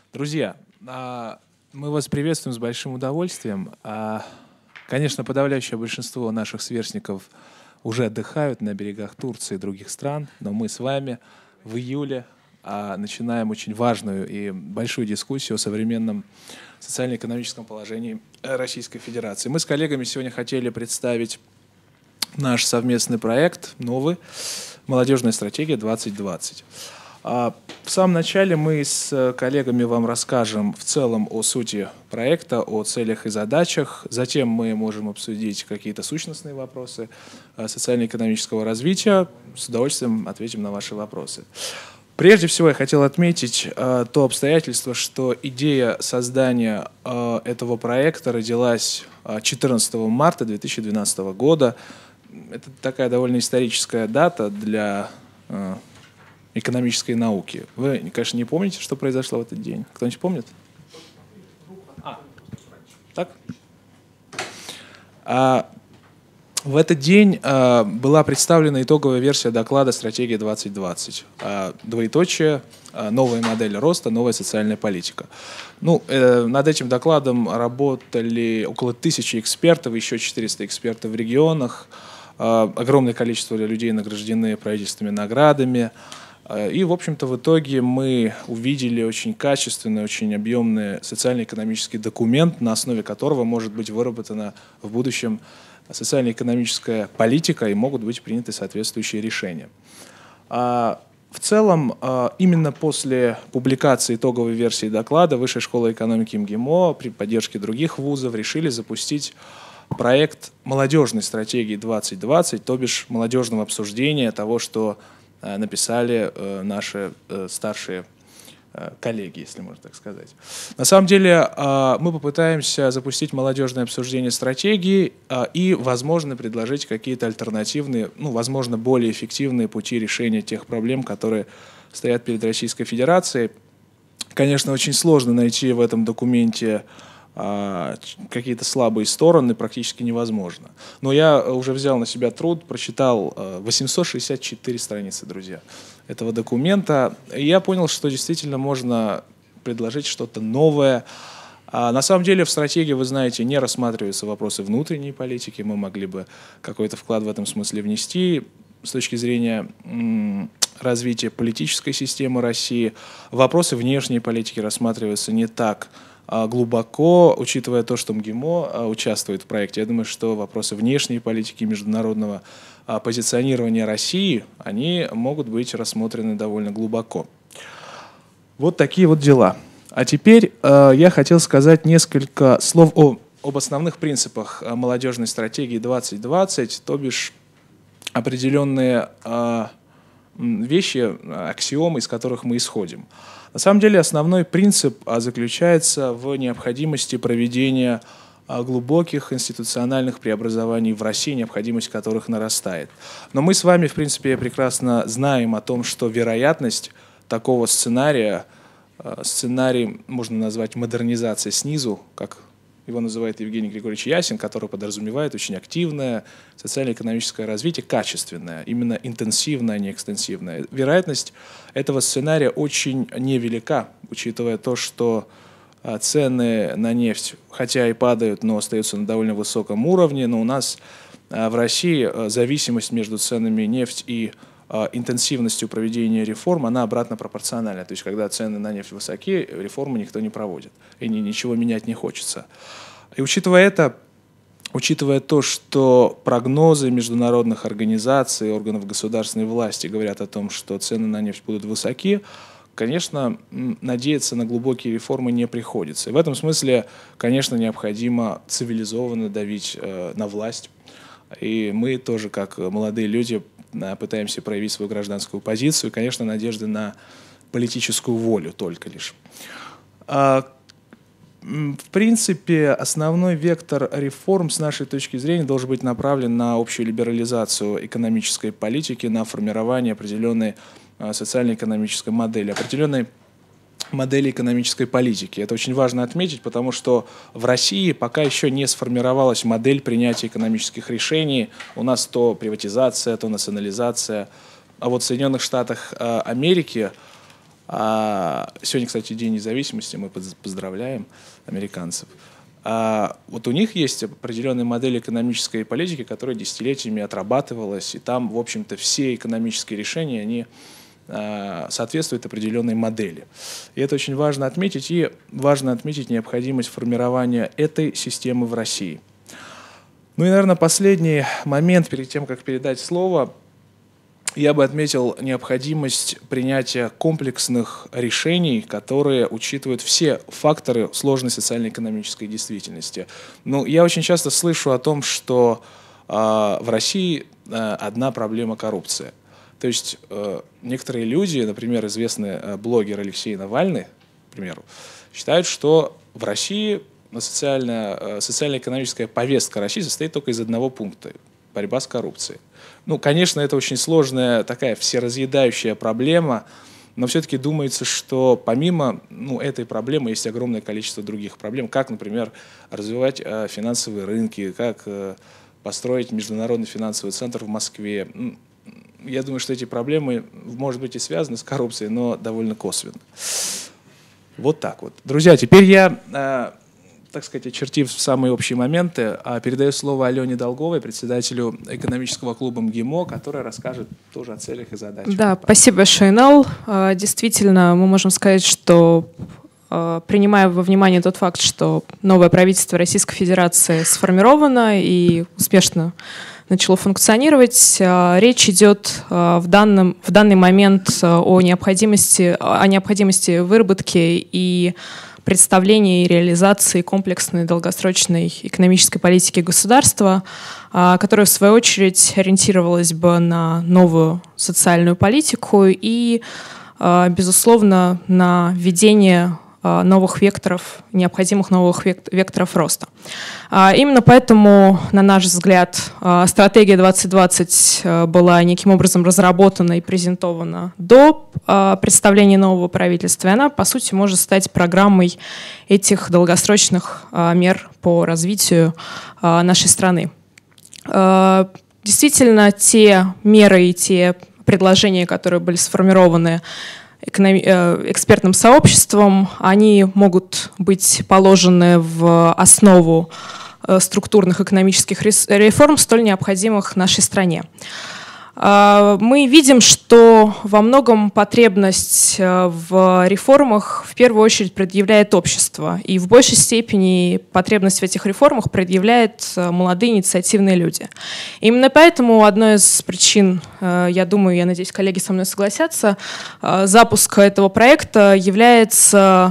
Друзья, мы вас приветствуем с большим удовольствием. Конечно, подавляющее большинство наших сверстников уже отдыхают на берегах Турции и других стран, но мы с вами в июле начинаем очень важную и большую дискуссию о современном социально-экономическом положении Российской Федерации. Мы с коллегами сегодня хотели представить наш совместный проект, новый, «Молодежная стратегия 2020». В самом начале мы с коллегами вам расскажем в целом о сути проекта, о целях и задачах. Затем мы можем обсудить какие-то сущностные вопросы социально-экономического развития. С удовольствием ответим на ваши вопросы. Прежде всего я хотел отметить то обстоятельство, что идея создания этого проекта родилась 14 марта 2012 года. Это такая довольно историческая дата для экономической науки. Вы, конечно, не помните, что произошло в этот день? Кто-нибудь помнит? Так? В этот день была представлена итоговая версия доклада «Стратегия 2020». Двоеточие, новая модель роста, новая социальная политика. Над этим докладом работали около 1000 экспертов, еще 400 экспертов в регионах. Огромное количество людей награждены правительственными наградами. И, в общем-то, в итоге мы увидели очень качественный, очень объемный социально-экономический документ, на основе которого может быть выработана в будущем социально-экономическая политика и могут быть приняты соответствующие решения. В целом, именно после публикации итоговой версии доклада Высшая школа экономики МГИМО при поддержке других вузов решили запустить проект молодежной стратегии 2020, то бишь молодежного обсуждения того, что написали наши старшие коллеги, если можно так сказать. На самом деле мы попытаемся запустить молодежное обсуждение стратегии и, возможно, предложить какие-то альтернативные, возможно, более эффективные пути решения тех проблем, которые стоят перед Российской Федерацией. Конечно, очень сложно найти в этом документе какие-то слабые стороны, практически невозможно. Но я уже взял на себя труд, прочитал 864 страницы, друзья, этого документа. И я понял, что действительно можно предложить что-то новое. На самом деле в стратегии, вы знаете, не рассматриваются вопросы внутренней политики. Мы могли бы какой-то вклад в этом смысле внести с точки зрения развития политической системы России. Вопросы внешней политики рассматриваются не так глубоко, учитывая то, что МГИМО участвует в проекте. Я думаю, что вопросы внешней политики, международного позиционирования России, они могут быть рассмотрены довольно глубоко. Вот такие вот дела. А теперь я хотел сказать несколько слов об основных принципах молодежной стратегии 2020, то бишь определенные вещи, аксиомы, из которых мы исходим. На самом деле основной принцип заключается в необходимости проведения глубоких институциональных преобразований в России, необходимость которых нарастает. Но мы с вами, в принципе, прекрасно знаем о том, что вероятность такого сценарий можно назвать модернизацией снизу, как его называет Евгений Григорьевич Ясин, который подразумевает очень активное социально-экономическое развитие, качественное, именно интенсивное, а не экстенсивное. Вероятность этого сценария очень невелика, учитывая то, что цены на нефть, хотя и падают, но остаются на довольно высоком уровне, но у нас в России зависимость между ценами нефти и интенсивностью проведения реформ, она обратно пропорциональна. То есть, когда цены на нефть высоки, реформы никто не проводит, и ничего менять не хочется. И учитывая то, что прогнозы международных организаций, органов государственной власти говорят о том, что цены на нефть будут высоки, конечно, надеяться на глубокие реформы не приходится. И в этом смысле, конечно, необходимо цивилизованно давить на власть. И мы тоже, как молодые люди, пытаемся проявить свою гражданскую позицию. И, конечно, надежды на политическую волю только лишь. В принципе, основной вектор реформ с нашей точки зрения должен быть направлен на общую либерализацию экономической политики, на формирование определенной социально-экономической модели, определенной модели экономической политики. Это очень важно отметить, потому что в России пока еще не сформировалась модель принятия экономических решений. У нас то приватизация, то национализация. А вот в Соединенных Штатах Америки Сегодня, кстати, День независимости, мы поздравляем американцев. Вот у них есть определенная модель экономической политики, которая десятилетиями отрабатывалась, и там, в общем-то, все экономические решения, они соответствуют определенной модели. И это очень важно отметить, и важно отметить необходимость формирования этой системы в России. Ну и, наверное, последний момент, перед тем, как передать слово, я бы отметил необходимость принятия комплексных решений, которые учитывают все факторы сложной социально-экономической действительности. Ну, я очень часто слышу о том, что в России одна проблема — коррупция. То есть некоторые люди, например, известный блогер Алексей Навальный, к примеру, считают, что в России социально-экономическая повестка России состоит только из одного пункта – борьба с коррупцией. Ну, конечно, это очень сложная, такая всеразъедающая проблема, но все-таки думается, что помимо этой проблемы есть огромное количество других проблем, как, например, развивать финансовые рынки, как построить международный финансовый центр в Москве. Я думаю, что эти проблемы, может быть, и связаны с коррупцией, но довольно косвенно. Вот так вот. Друзья, теперь я, так сказать, очертив самые общие моменты, передаю слово Алене Долговой, председателю экономического клуба МГИМО, которая расскажет тоже о целях и задачах. Да, спасибо большое, Инал. Действительно, мы можем сказать, что, принимая во внимание тот факт, что новое правительство Российской Федерации сформировано и успешно начало функционировать, речь идет в данный момент о необходимости выработки и представления и реализации комплексной долгосрочной экономической политики государства, которая, в свою очередь, ориентировалась бы на новую социальную политику и, безусловно, на введение новых векторов, необходимых новых векторов роста. Именно поэтому, на наш взгляд, стратегия 2020 была неким образом разработана и презентована до представления нового правительства, и она, по сути, может стать программой этих долгосрочных мер по развитию нашей страны. Действительно, те меры и те предложения, которые были сформированы экспертным сообществом, они могут быть положены в основу структурных экономических реформ, столь необходимых нашей стране. Мы видим, что во многом потребность в реформах в первую очередь предъявляет общество, и в большей степени потребность в этих реформах предъявляют молодые инициативные люди. Именно поэтому одной из причин, я думаю, я надеюсь, коллеги со мной согласятся, запуска этого проекта является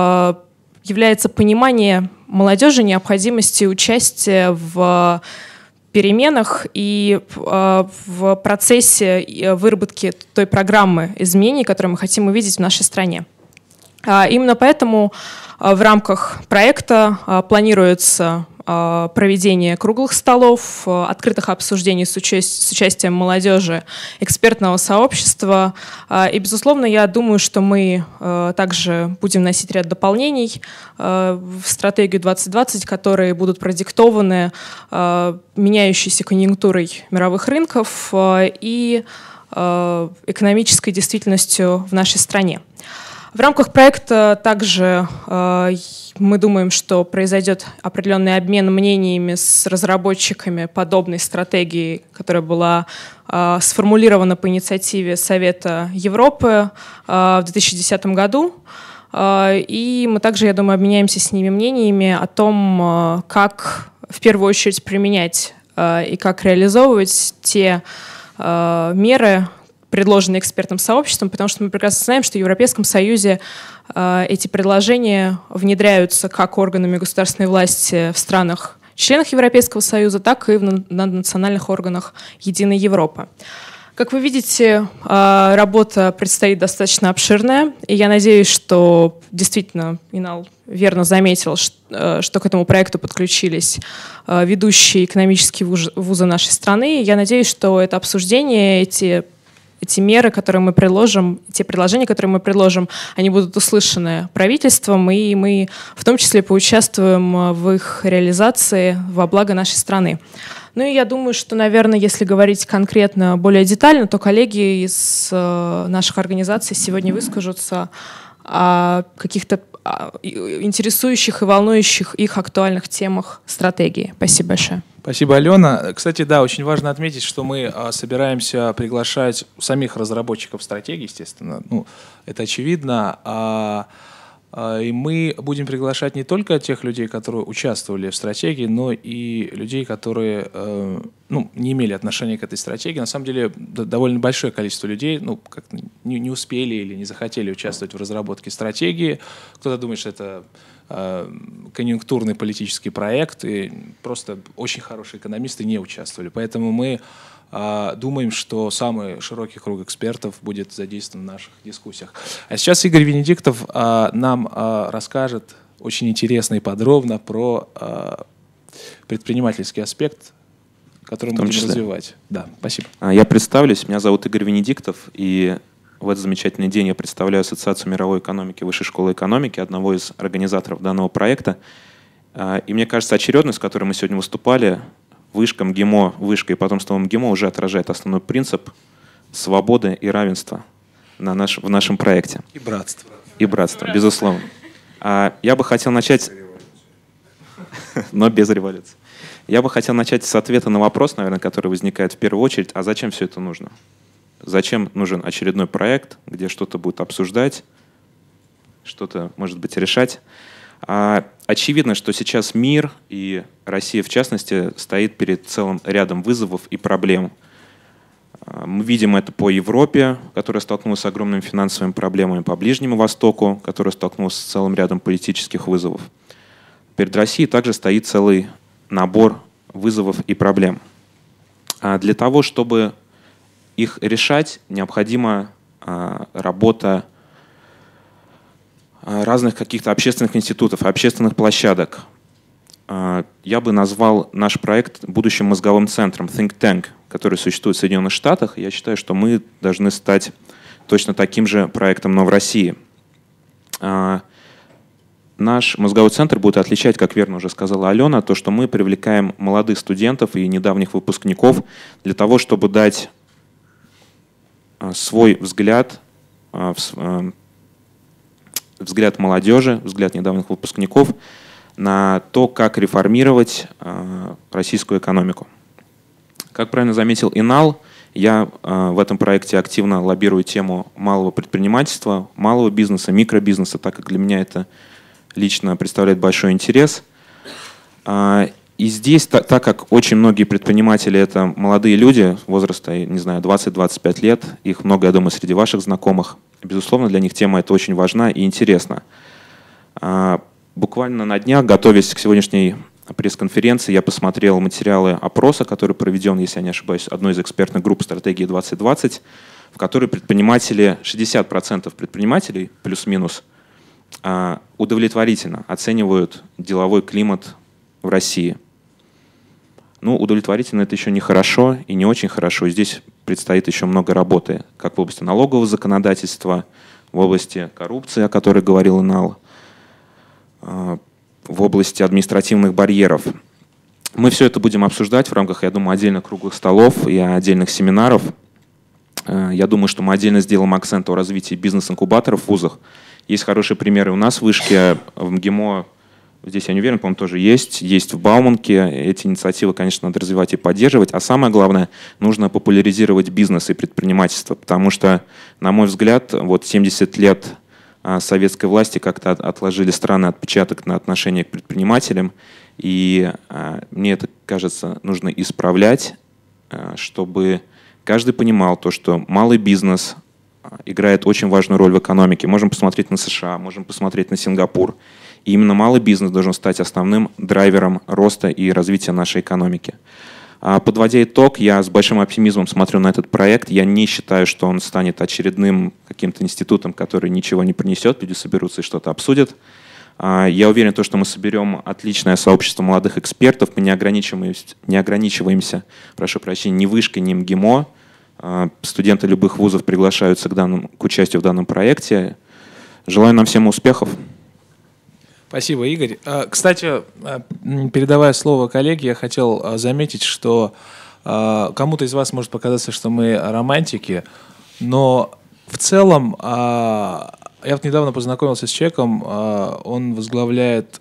понимание молодежи необходимости участия в переменах и в процессе выработки той программы изменений, которую мы хотим увидеть в нашей стране. Именно поэтому в рамках проекта планируется проведение круглых столов, открытых обсуждений с участием молодежи, экспертного сообщества. И, безусловно, я думаю, что мы также будем вносить ряд дополнений в стратегию 2020, которые будут продиктованы меняющейся конъюнктурой мировых рынков и экономической действительностью в нашей стране. В рамках проекта также мы думаем, что произойдет определенный обмен мнениями с разработчиками подобной стратегии, которая была сформулирована по инициативе Совета Европы в 2010 году. И мы также, я думаю, обменяемся с ними мнениями о том, как в первую очередь применять и как реализовывать те меры, предложенные экспертным сообществом, потому что мы прекрасно знаем, что в Европейском Союзе эти предложения внедряются как органами государственной власти в странах-членах Европейского Союза, так и в национальных органах Единой Европы. Как вы видите, работа предстоит достаточно обширная, и я надеюсь, что действительно Инал верно заметил, что к этому проекту подключились ведущие экономические вузы нашей страны. Я надеюсь, что это обсуждение, эти эти меры, которые мы приложим, те предложения, которые мы предложим, они будут услышаны правительством, и мы в том числе поучаствуем в их реализации во благо нашей страны. Ну и я думаю, что, наверное, если говорить конкретно более детально, то коллеги из наших организаций сегодня выскажутся о каких-то интересующих и волнующих их актуальных темах стратегии. Спасибо большое. Спасибо, Алена. Кстати, да, очень важно отметить, что мы собираемся приглашать самих разработчиков стратегии, естественно. Ну, это очевидно. И мы будем приглашать не только тех людей, которые участвовали в стратегии, но и людей, которые не имели отношения к этой стратегии. На самом деле довольно большое количество людей как-то не успели или не захотели участвовать в разработке стратегии. Кто-то думает, что это конъюнктурный политический проект, и просто очень хорошие экономисты не участвовали. Поэтому мы думаем, что самый широкий круг экспертов будет задействован в наших дискуссиях. А сейчас Игорь Венедиктов нам расскажет очень интересно и подробно про предпринимательский аспект, который мы будем развивать. Да, спасибо. Я представлюсь. Меня зовут Игорь Венедиктов, и в этот замечательный день я представляю Ассоциацию мировой экономики Высшей школы экономики, одного из организаторов данного проекта. И мне кажется, очередность, с которой мы сегодня выступали, вышка, МГИМО, вышка и потомство МГИМО уже отражает основной принцип свободы и равенства в нашем проекте. И братство. И братство, безусловно. Я бы хотел начать, но без революции. Я бы хотел начать с ответа на вопрос, наверное, который возникает в первую очередь, а зачем все это нужно? Зачем нужен очередной проект, где что-то будет обсуждать, что-то, может быть, решать? Очевидно, что сейчас мир, и Россия в частности, стоит перед целым рядом вызовов и проблем. Мы видим это по Европе, которая столкнулась с огромными финансовыми проблемами, по Ближнему Востоку, которая столкнулась с целым рядом политических вызовов. Перед Россией также стоит целый набор вызовов и проблем. Для того, чтобы их решать, необходима работа разных каких-то общественных институтов, общественных площадок. Я бы назвал наш проект будущим мозговым центром, think tank, который существует в Соединенных Штатах. Я считаю, что мы должны стать точно таким же проектом, но в России. Наш мозговой центр будет отличать, как верно уже сказала Алена, то, что мы привлекаем молодых студентов и недавних выпускников для того, чтобы дать свой взгляд, взгляд молодежи, взгляд недавних выпускников на то, как реформировать российскую экономику. Как правильно заметил Инал, я в этом проекте активно лоббирую тему малого предпринимательства, малого бизнеса, микробизнеса, так как для меня это лично представляет большой интерес. И здесь, так как очень многие предприниматели — это молодые люди возраста, не знаю, 20-25 лет, их много, я думаю, среди ваших знакомых, безусловно, для них тема эта очень важна и интересна. Буквально на днях, готовясь к сегодняшней пресс-конференции, я посмотрел материалы опроса, который проведен, если я не ошибаюсь, одной из экспертных групп «Стратегии 2020», в которой предприниматели, 60% предпринимателей, плюс-минус, удовлетворительно оценивают деловой климат в России. Ну, удовлетворительно — это еще не хорошо и не очень хорошо. И здесь предстоит еще много работы, как в области налогового законодательства, в области коррупции, о которой говорил Инал, в области административных барьеров. Мы все это будем обсуждать в рамках, я думаю, отдельных круглых столов и отдельных семинаров. Я думаю, что мы отдельно сделаем акцент о развитии бизнес-инкубаторов в вузах. Есть хорошие примеры у нас в Вышке, в МГИМО. Здесь, я не уверен, по-моему, тоже есть в Бауманке. Эти инициативы, конечно, надо развивать и поддерживать. А самое главное, нужно популяризировать бизнес и предпринимательство. Потому что, на мой взгляд, вот 70 лет советской власти как-то отложили странный отпечаток на отношение к предпринимателям. И мне это, кажется, нужно исправлять, чтобы каждый понимал то, что малый бизнес играет очень важную роль в экономике. Можем посмотреть на США, можем посмотреть на Сингапур. И именно малый бизнес должен стать основным драйвером роста и развития нашей экономики. Подводя итог, я с большим оптимизмом смотрю на этот проект. Я не считаю, что он станет очередным каким-то институтом, который ничего не принесет. Люди соберутся и что-то обсудят. Я уверен, что мы соберем отличное сообщество молодых экспертов. Мы не ограничиваемся, прошу прощения, ни Вышкой, ни МГИМО. Студенты любых вузов приглашаются к участию в данном проекте. Желаю нам всем успехов. Спасибо, Игорь. Кстати, передавая слово коллеге, я хотел заметить, что кому-то из вас может показаться, что мы романтики, но в целом я вот недавно познакомился с человеком, он возглавляет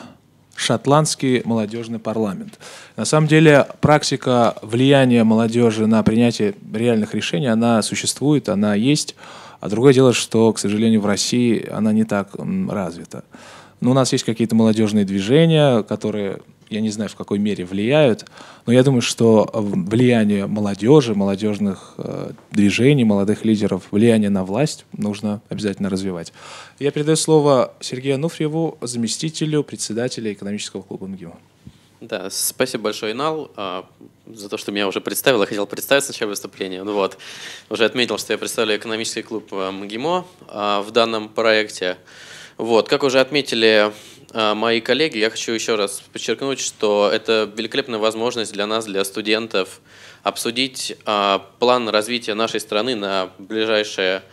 шотландский молодежный парламент. На самом деле практика влияния молодежи на принятие реальных решений, она существует, она есть, а другое дело, что, к сожалению, в России она не так развита. Но у нас есть какие-то молодежные движения, которые, я не знаю, в какой мере влияют, но я думаю, что влияние молодежи, молодежных движений, молодых лидеров, влияние на власть нужно обязательно развивать. Я передаю слово Сергею Ануфриеву, заместителю председателя экономического клуба МГИМО. Да, спасибо большое, Инал, за то, что меня уже представил. Я хотел представить сначала выступление. Ну вот, уже отметил, что я представляю экономический клуб МГИМО в данном проекте. Вот, как уже отметили мои коллеги, я хочу еще раз подчеркнуть, что это великолепная возможность для нас, для студентов, обсудить план развития нашей страны на ближайшие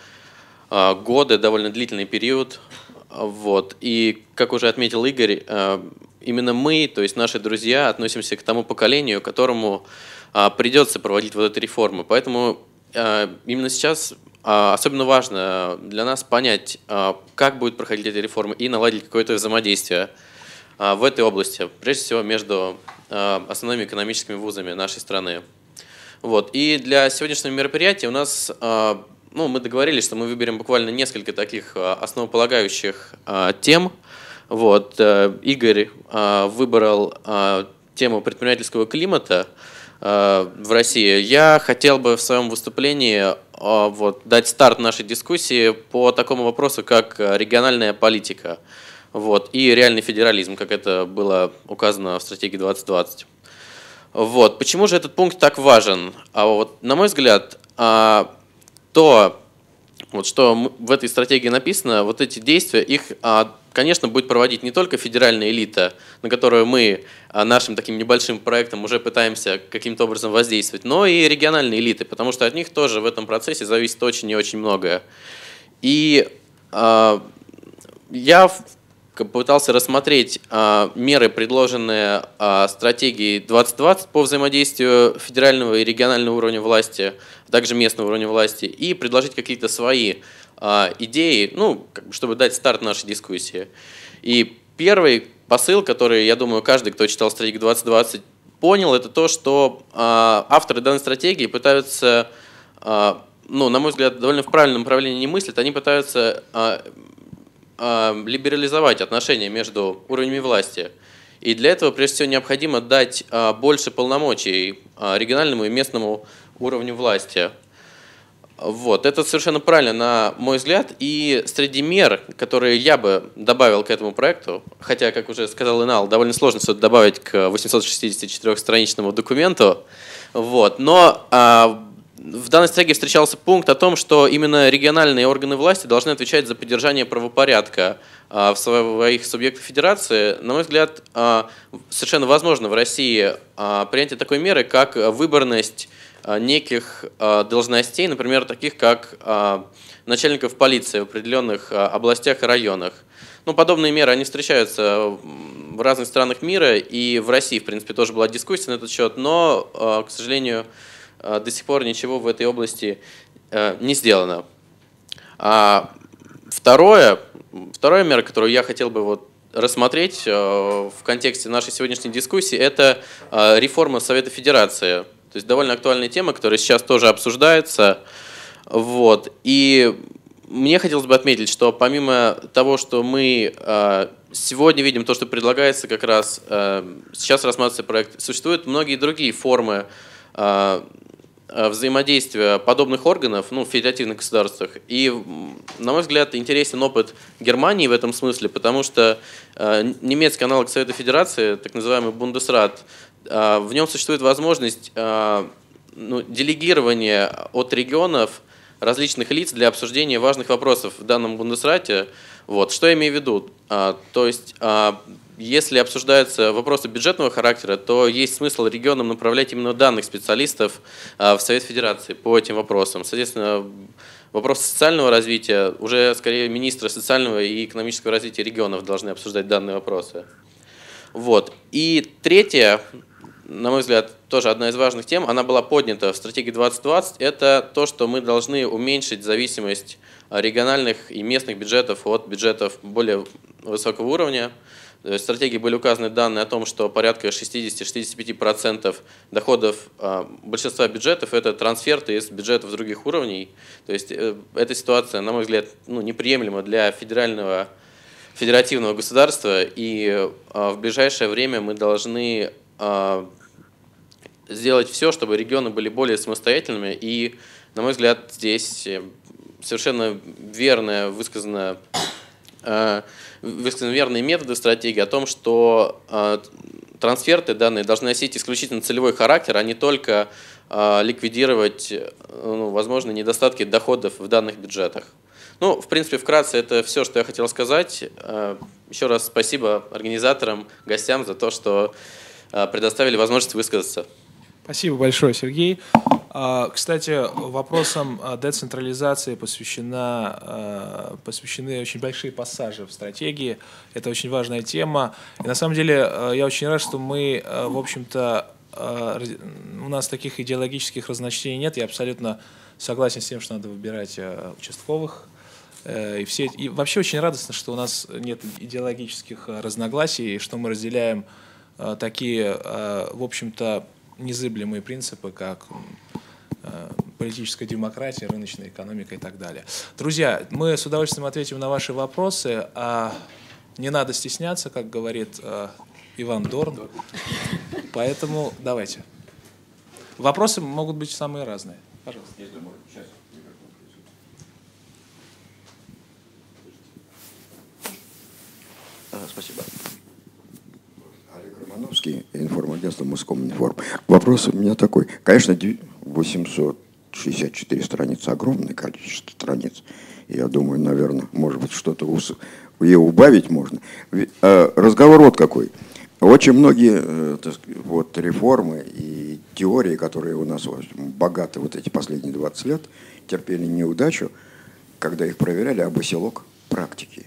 годы, довольно длительный период. Вот. И, как уже отметил Игорь, именно мы, то есть наши друзья, относимся к тому поколению, которому придется проводить вот эти реформы. Поэтому именно сейчас особенно важно для нас понять, как будут проходить эти реформы и наладить какое-то взаимодействие в этой области, прежде всего между основными экономическими вузами нашей страны. Вот. И для сегодняшнего мероприятия у нас, мы договорились, что мы выберем буквально несколько таких основополагающих тем. Вот. Игорь выбрал тему предпринимательского климата в России. Я хотел бы в своем выступлении дать старт нашей дискуссии по такому вопросу, как региональная политика и реальный федерализм, как это было указано в стратегии 2020. Почему же этот пункт так важен? На мой взгляд, что в этой стратегии написано, эти действия, их, конечно, будет проводить не только федеральная элита, на которую мы нашим таким небольшим проектом уже пытаемся каким-то образом воздействовать, но и региональные элиты, потому что от них тоже в этом процессе зависит очень и очень многое. И я попытался рассмотреть меры, предложенные стратегией 2020 по взаимодействию федерального и регионального уровня власти, а также местного уровня власти, и предложить какие-то свои идеи, чтобы дать старт нашей дискуссии. И первый посыл, который, я думаю, каждый, кто читал стратегию 2020, понял, это то, что авторы данной стратегии пытаются, на мой взгляд, довольно в правильном направлении не мыслят, они пытаются либерализовать отношения между уровнями власти. И для этого, прежде всего, необходимо дать больше полномочий региональному и местному уровню власти. Это совершенно правильно, на мой взгляд. И среди мер, которые я бы добавил к этому проекту, хотя, как уже сказал Инал, довольно сложно что-то добавить к 864-страничному документу, но в данной стратегии встречался пункт о том, что именно региональные органы власти должны отвечать за поддержание правопорядка в своих субъектах федерации. На мой взгляд, совершенно возможно в России принятие такой меры, как выборность неких должностей, например, таких как начальников полиции в определенных областях и районах. Подобные меры, они встречаются в разных странах мира, и в России, в принципе, тоже была дискуссия на этот счет, но, к сожалению, до сих пор ничего в этой области не сделано. Вторая мера, которую я хотел бы рассмотреть в контексте нашей сегодняшней дискуссии, это реформа Совета Федерации. То есть довольно актуальная тема, которая сейчас тоже обсуждается. И мне хотелось бы отметить, что помимо того, что мы сегодня видим то, что предлагается как раз, сейчас рассматривается проект, существуют многие другие формы взаимодействия подобных органов в федеративных государствах. И, на мой взгляд, интересен опыт Германии в этом смысле, потому что немецкий аналог Совета Федерации, так называемый Бундесрат, в нем существует возможность делегирования от регионов различных лиц для обсуждения важных вопросов в данном Бундесрате. Что я имею в виду? То есть если обсуждаются вопросы бюджетного характера, то есть смысл регионам направлять именно данных специалистов в Совет Федерации по этим вопросам. Соответственно, вопросы социального развития уже скорее министры социального и экономического развития регионов должны обсуждать данные вопросы. Вот. И третье, на мой взгляд, тоже одна из важных тем, она была поднята в стратегии 2020, это то, что мы должны уменьшить зависимость региональных и местных бюджетов от бюджетов более высокого уровня. В стратегии были указаны данные о том, что порядка 60-65% доходов большинства бюджетов – это трансферты из бюджетов других уровней. То есть эта ситуация, на мой взгляд, неприемлема для федеративного государства, и в ближайшее время мы должны сделать все, чтобы регионы были более самостоятельными. И, на мой взгляд, здесь совершенно верно высказаны верные методы стратегии о том, что трансферты данные должны носить исключительно целевой характер, а не только ликвидировать возможные недостатки доходов в данных бюджетах. В принципе, вкратце это все, что я хотел сказать. Еще раз спасибо организаторам, гостям за то, что предоставили возможность высказаться. Спасибо большое, Сергей. Кстати, вопросам децентрализации посвящены очень большие пассажи в стратегии. Это очень важная тема. И на самом деле я очень рад, что мы, в общем-то, у нас таких идеологических разночтений нет. Я абсолютно согласен с тем, что надо выбирать участковых. И вообще очень радостно, что у нас нет идеологических разногласий, и что мы разделяем такие, в общем-то, незыблемые принципы, как политическая демократия, рыночная экономика и так далее. Друзья, мы с удовольствием ответим на ваши вопросы. Не надо стесняться, как говорит Иван Дорн. Поэтому давайте. Вопросы могут быть самые разные. Пожалуйста. Спасибо. Олег Романовский, информагентство Москоминформ. Вопрос у меня такой. Конечно, 864 страницы, огромное количество страниц. Я думаю, наверное, может быть, что-то ее убавить можно. Разговор вот какой. Очень многие реформы и теории, которые у нас богаты эти последние 20 лет, терпели неудачу, когда их проверяли, об оселок практики.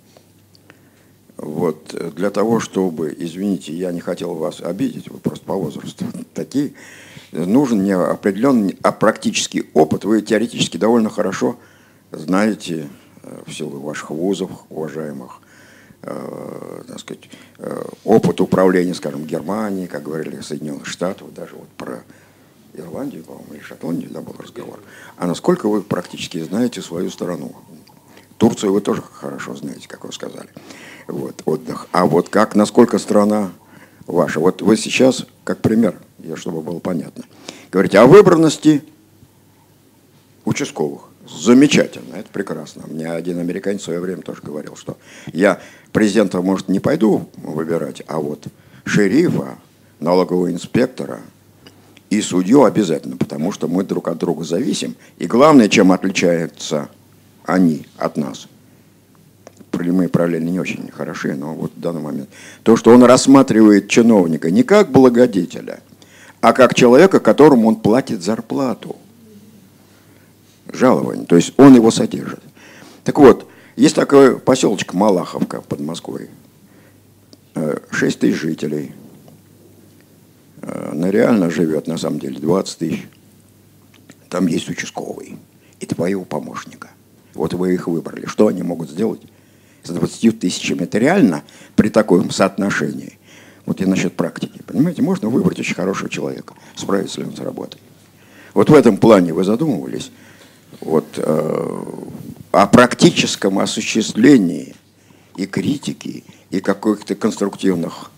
Для того, чтобы, извините, я не хотел вас обидеть, вы просто по возрасту такие, нужен не определенный, а практический опыт. Вы теоретически довольно хорошо знаете в силу ваших вузов, уважаемых, опыт управления, скажем, Германии, как говорили, Соединенных Штатов, даже про Ирландию, по-моему, или Шотландию, был разговор. А насколько вы практически знаете свою страну? Турцию вы тоже хорошо знаете, как вы сказали. Отдых. А насколько страна ваша? Вы сейчас, как пример, чтобы было понятно, говорите о выбранности участковых. Замечательно, это прекрасно. Мне один американец в свое время тоже говорил, что я президента, может, не пойду выбирать, а шерифа, налогового инспектора и судью обязательно, потому что мы друг от друга зависим. И главное, чем отличаются они от нас, прямые параллели не очень хороши, но в данный момент, то, что он рассматривает чиновника не как благодетеля, а как человека, которому он платит зарплату, жалование, то есть он его содержит. Так вот, есть такой поселочек Малаховка под Москвой, 6 тысяч жителей, реально живет, на самом деле, 20 тысяч. Там есть участковый и твоего помощника. Вы их выбрали. Что они могут сделать с 20 тысячами? Это реально при таком соотношении? И насчет практики. Понимаете, можно выбрать очень хорошего человека, справится ли он с работой. В этом плане вы задумывались о практическом осуществлении и критики, и каких-то конструктивных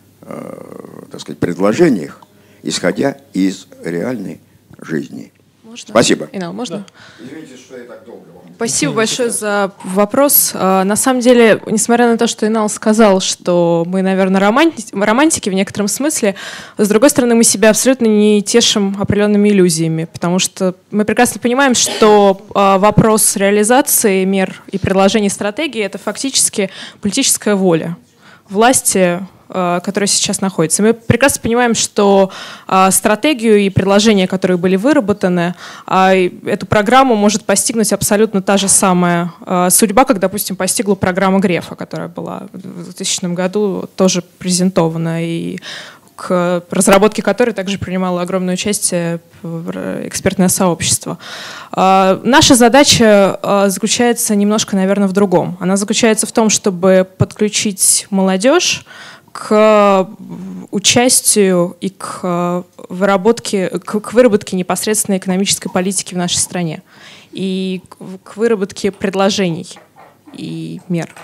предложениях, исходя из реальной жизни. Можно? Спасибо. Инал, можно? Извините, что я так долго вам. Спасибо большое за вопрос. На самом деле, несмотря на то, что Инал сказал, что мы, наверное, романтики в некотором смысле, с другой стороны, мы себя абсолютно не тешим определенными иллюзиями, потому что мы прекрасно понимаем, что вопрос реализации мер и предложений стратегии — это фактически политическая воля власти, которая сейчас находится. Мы прекрасно понимаем, что стратегию и предложения, которые были выработаны, эту программу может постигнуть абсолютно та же самая судьба, как, допустим, постигла программа Грефа, которая была в 2000 году тоже презентована, и к разработке которой также принимало огромное участие экспертное сообщество. Наша задача заключается немножко, наверное, в другом. Она заключается в том, чтобы подключить молодежь к участию и к выработке непосредственной экономической политики в нашей стране и к выработке предложений и мер.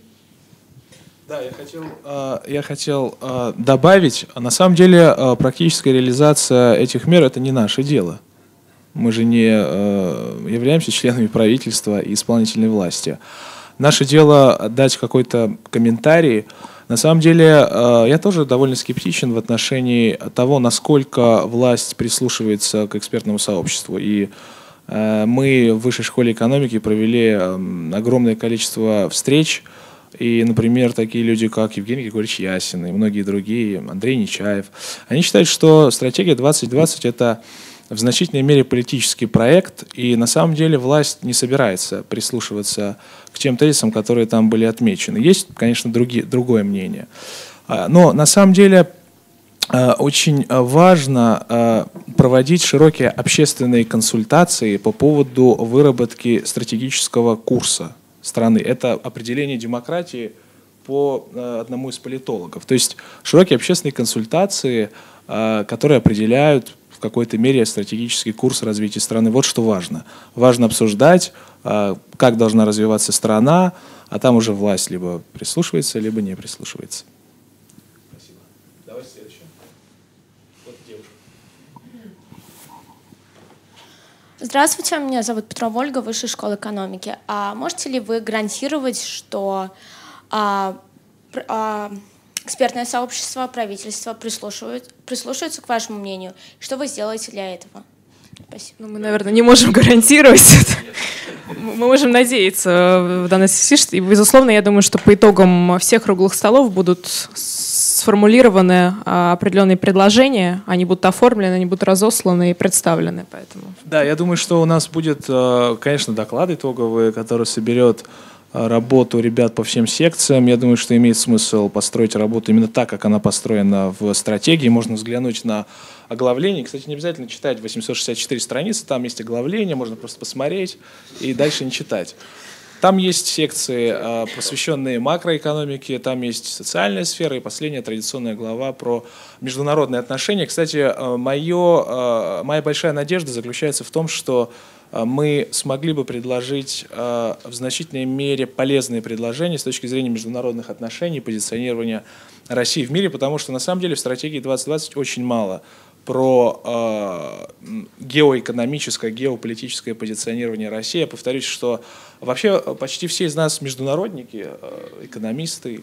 Да, я хотел добавить, на самом деле практическая реализация этих мер — это не наше дело. Мы же не являемся членами правительства и исполнительной власти. Наше дело дать какой-то комментарий. На самом деле я тоже довольно скептичен в отношении того, насколько власть прислушивается к экспертному сообществу. И мы в Высшей школе экономики провели огромное количество встреч. И, например, такие люди, как Евгений Григорьевич Ясин и многие другие, Андрей Нечаев, они считают, что стратегия 2020 — это в значительной мере политический проект, и на самом деле власть не собирается прислушиваться к тем тезисам, которые там были отмечены. Есть, конечно, другое мнение. Но на самом деле очень важно проводить широкие общественные консультации по поводу выработки стратегического курса страны. Это определение демократии по одному из политологов. То есть широкие общественные консультации, которые определяют в какой-то мере стратегический курс развития страны. Вот что важно. Важно обсуждать, как должна развиваться страна, а там уже власть либо прислушивается, либо не прислушивается. Спасибо. Давай следующее. Вот девушка. Здравствуйте, меня зовут Петрова Ольга, Высшая школа экономики. Можете ли вы гарантировать, что экспертное сообщество, правительство прислушиваются к вашему мнению? Что вы сделаете для этого? Спасибо. Мы, наверное, не можем гарантировать это. Мы можем надеяться в данной связи. И, безусловно, я думаю, что по итогам всех круглых столов будут сформулированы определенные предложения, они будут оформлены, они будут разосланы и представлены. Поэтому. Да, я думаю, что у нас будет, конечно, доклад итоговый, который соберет работу ребят по всем секциям. Я думаю, что имеет смысл построить работу именно так, как она построена в стратегии. Можно взглянуть на оглавление. Кстати, не обязательно читать 864 страницы, там есть оглавление, можно просто посмотреть и дальше не читать. Там есть секции, посвященные макроэкономике, там есть социальная сфера и последняя традиционная глава про международные отношения. Кстати, моя большая надежда заключается в том, что мы смогли бы предложить в значительной мере полезные предложения с точки зрения международных отношений, позиционирования России в мире, потому что на самом деле в стратегии 2020 очень мало про геоэкономическое, геополитическое позиционирование России. Я повторюсь, что вообще почти все из нас международники, экономисты.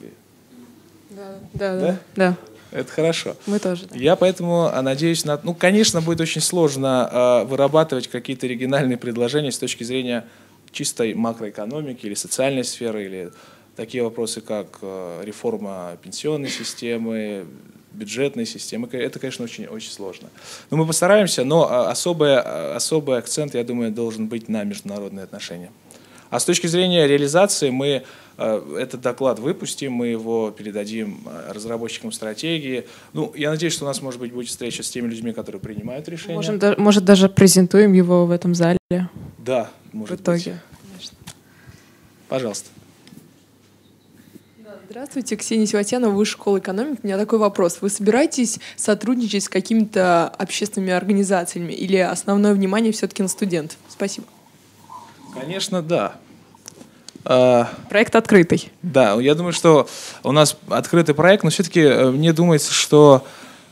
Да. Это хорошо. Мы тоже. Да. Я поэтому надеюсь на... Ну, конечно, будет очень сложно вырабатывать какие-то оригинальные предложения с точки зрения чистой макроэкономики или социальной сферы, или такие вопросы, как реформа пенсионной системы, бюджетной системы. Это, конечно, очень, очень сложно. Но мы постараемся, но особый акцент, я думаю, должен быть на международные отношения. А с точки зрения реализации мы этот доклад выпустим, мы его передадим разработчикам стратегии. Ну, я надеюсь, что у нас, может быть, будет встреча с теми людьми, которые принимают решения. Может, даже презентуем его в этом зале. Да, может быть. В итоге. Конечно. Пожалуйста. Здравствуйте, Ксения Севатьянова, Высшая школа экономики. У меня такой вопрос. Вы собираетесь сотрудничать с какими-то общественными организациями или основное внимание все-таки на студентов? Спасибо. Конечно, да. Проект открытый. Да, я думаю, что у нас открытый проект, но все-таки мне думается, что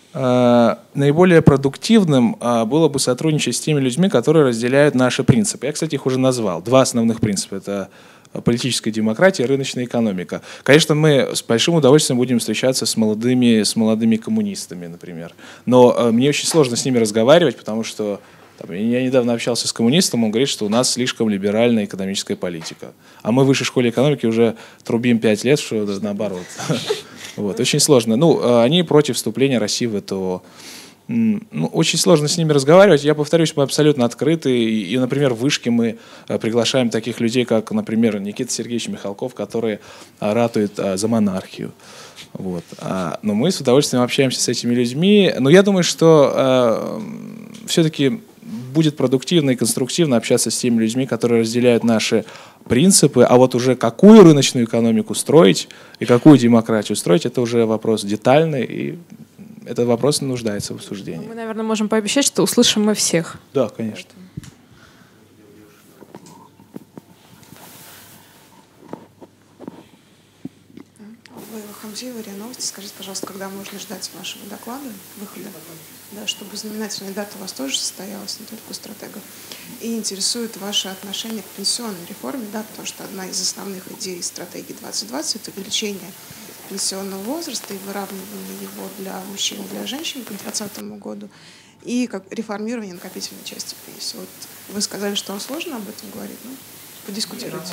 наиболее продуктивным было бы сотрудничать с теми людьми, которые разделяют наши принципы. Я, кстати, их уже назвал. Два основных принципа. Это политическая демократия и рыночная экономика. Конечно, мы с большим удовольствием будем встречаться с молодыми коммунистами, например. Но мне очень сложно с ними разговаривать, потому что я недавно общался с коммунистом, он говорит, что у нас слишком либеральная экономическая политика. А мы в высшей школе экономики уже трубим 5 лет, что наоборот. Вот, очень сложно. Они против вступления России в ВТО. Очень сложно с ними разговаривать. Я повторюсь, мы абсолютно открыты. И, например, в Вышке мы приглашаем таких людей, как, например, Никита Сергеевич Михалков, который ратует за монархию. Вот. Но мы с удовольствием общаемся с этими людьми. Но я думаю, что все-таки будет продуктивно и конструктивно общаться с теми людьми, которые разделяют наши принципы, а вот уже какую рыночную экономику строить и какую демократию строить, это уже вопрос детальный, и этот вопрос нуждается в обсуждении. Мы, наверное, можем пообещать, что услышим мы всех. Да, конечно. Хамзиева, РИА Новости. Скажите, пожалуйста, когда можно ждать вашего доклада, выхода, да, чтобы знаменательная дата у вас тоже состоялась, не только у стратегов. И интересует ваше отношение к пенсионной реформе, да, потому что одна из основных идей стратегии 2020 – это увеличение пенсионного возраста и выравнивание его для мужчин и для женщин к 2020 году, и как реформирование накопительной части пенсии. Вот вы сказали, что вам сложно об этом говорить, подискутируйте.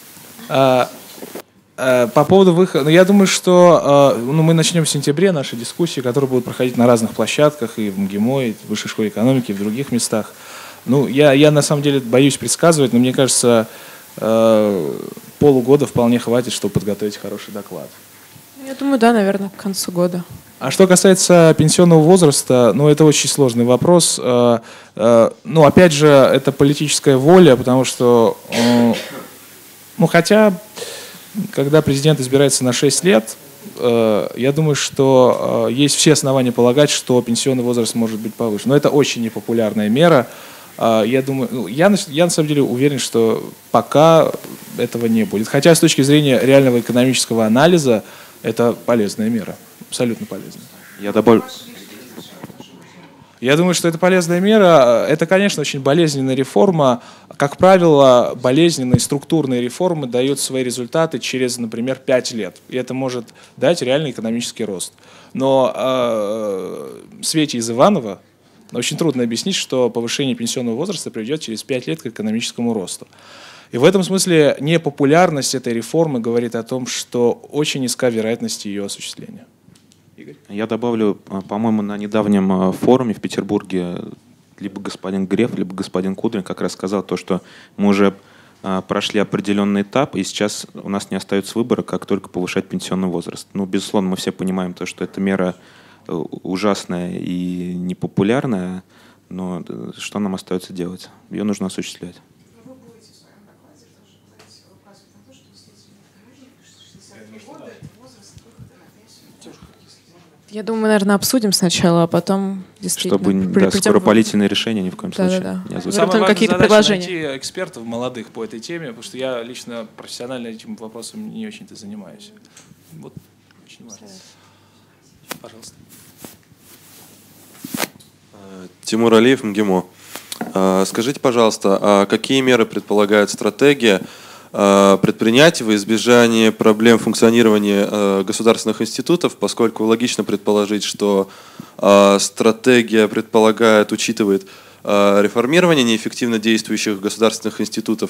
По поводу выхода, я думаю, что мы начнем в сентябре наши дискуссии, которые будут проходить на разных площадках, и в МГИМО, и в Высшей школе экономики, и в других местах. Я на самом деле боюсь предсказывать, но мне кажется, полугода вполне хватит, чтобы подготовить хороший доклад. Я думаю, да, наверное, к концу года. А что касается пенсионного возраста, это очень сложный вопрос. Опять же, это политическая воля, потому что, хотя, когда президент избирается на 6 лет, я думаю, что есть все основания полагать, что пенсионный возраст может быть повышен. Но это очень непопулярная мера. Я думаю, я на самом деле уверен, что пока этого не будет. Хотя с точки зрения реального экономического анализа это полезная мера, абсолютно полезная. Я думаю, что это полезная мера. Это, конечно, очень болезненная реформа. Как правило, болезненные структурные реформы дают свои результаты через, например, 5 лет. И это может дать реальный экономический рост. Но Свете из Иванова очень трудно объяснить, что повышение пенсионного возраста приведет через 5 лет к экономическому росту. И в этом смысле непопулярность этой реформы говорит о том, что очень низка вероятность ее осуществления. Игорь? Я добавлю, по-моему, на недавнем форуме в Петербурге либо господин Греф, либо господин Кудрин как раз сказал то, что мы уже прошли определенный этап, и сейчас у нас не остается выбора, как только повышать пенсионный возраст. Безусловно, мы все понимаем то, что эта мера ужасная и непопулярная, но что нам остается делать? Ее нужно осуществлять. Я думаю, мы, наверное, обсудим сначала, а потом действительно... Чтобы скоропалительные решения ни в коем случае не озвучить. Самая важная задача — найти экспертов молодых по этой теме, потому что я лично профессионально этим вопросом не очень-то занимаюсь. Вот, очень важно. Пожалуйста. Тимур Алиев, МГИМО. Скажите, пожалуйста, а какие меры предполагает стратегия предпринять во избежание проблем функционирования государственных институтов, поскольку логично предположить, что стратегия учитывает реформирование неэффективно действующих государственных институтов,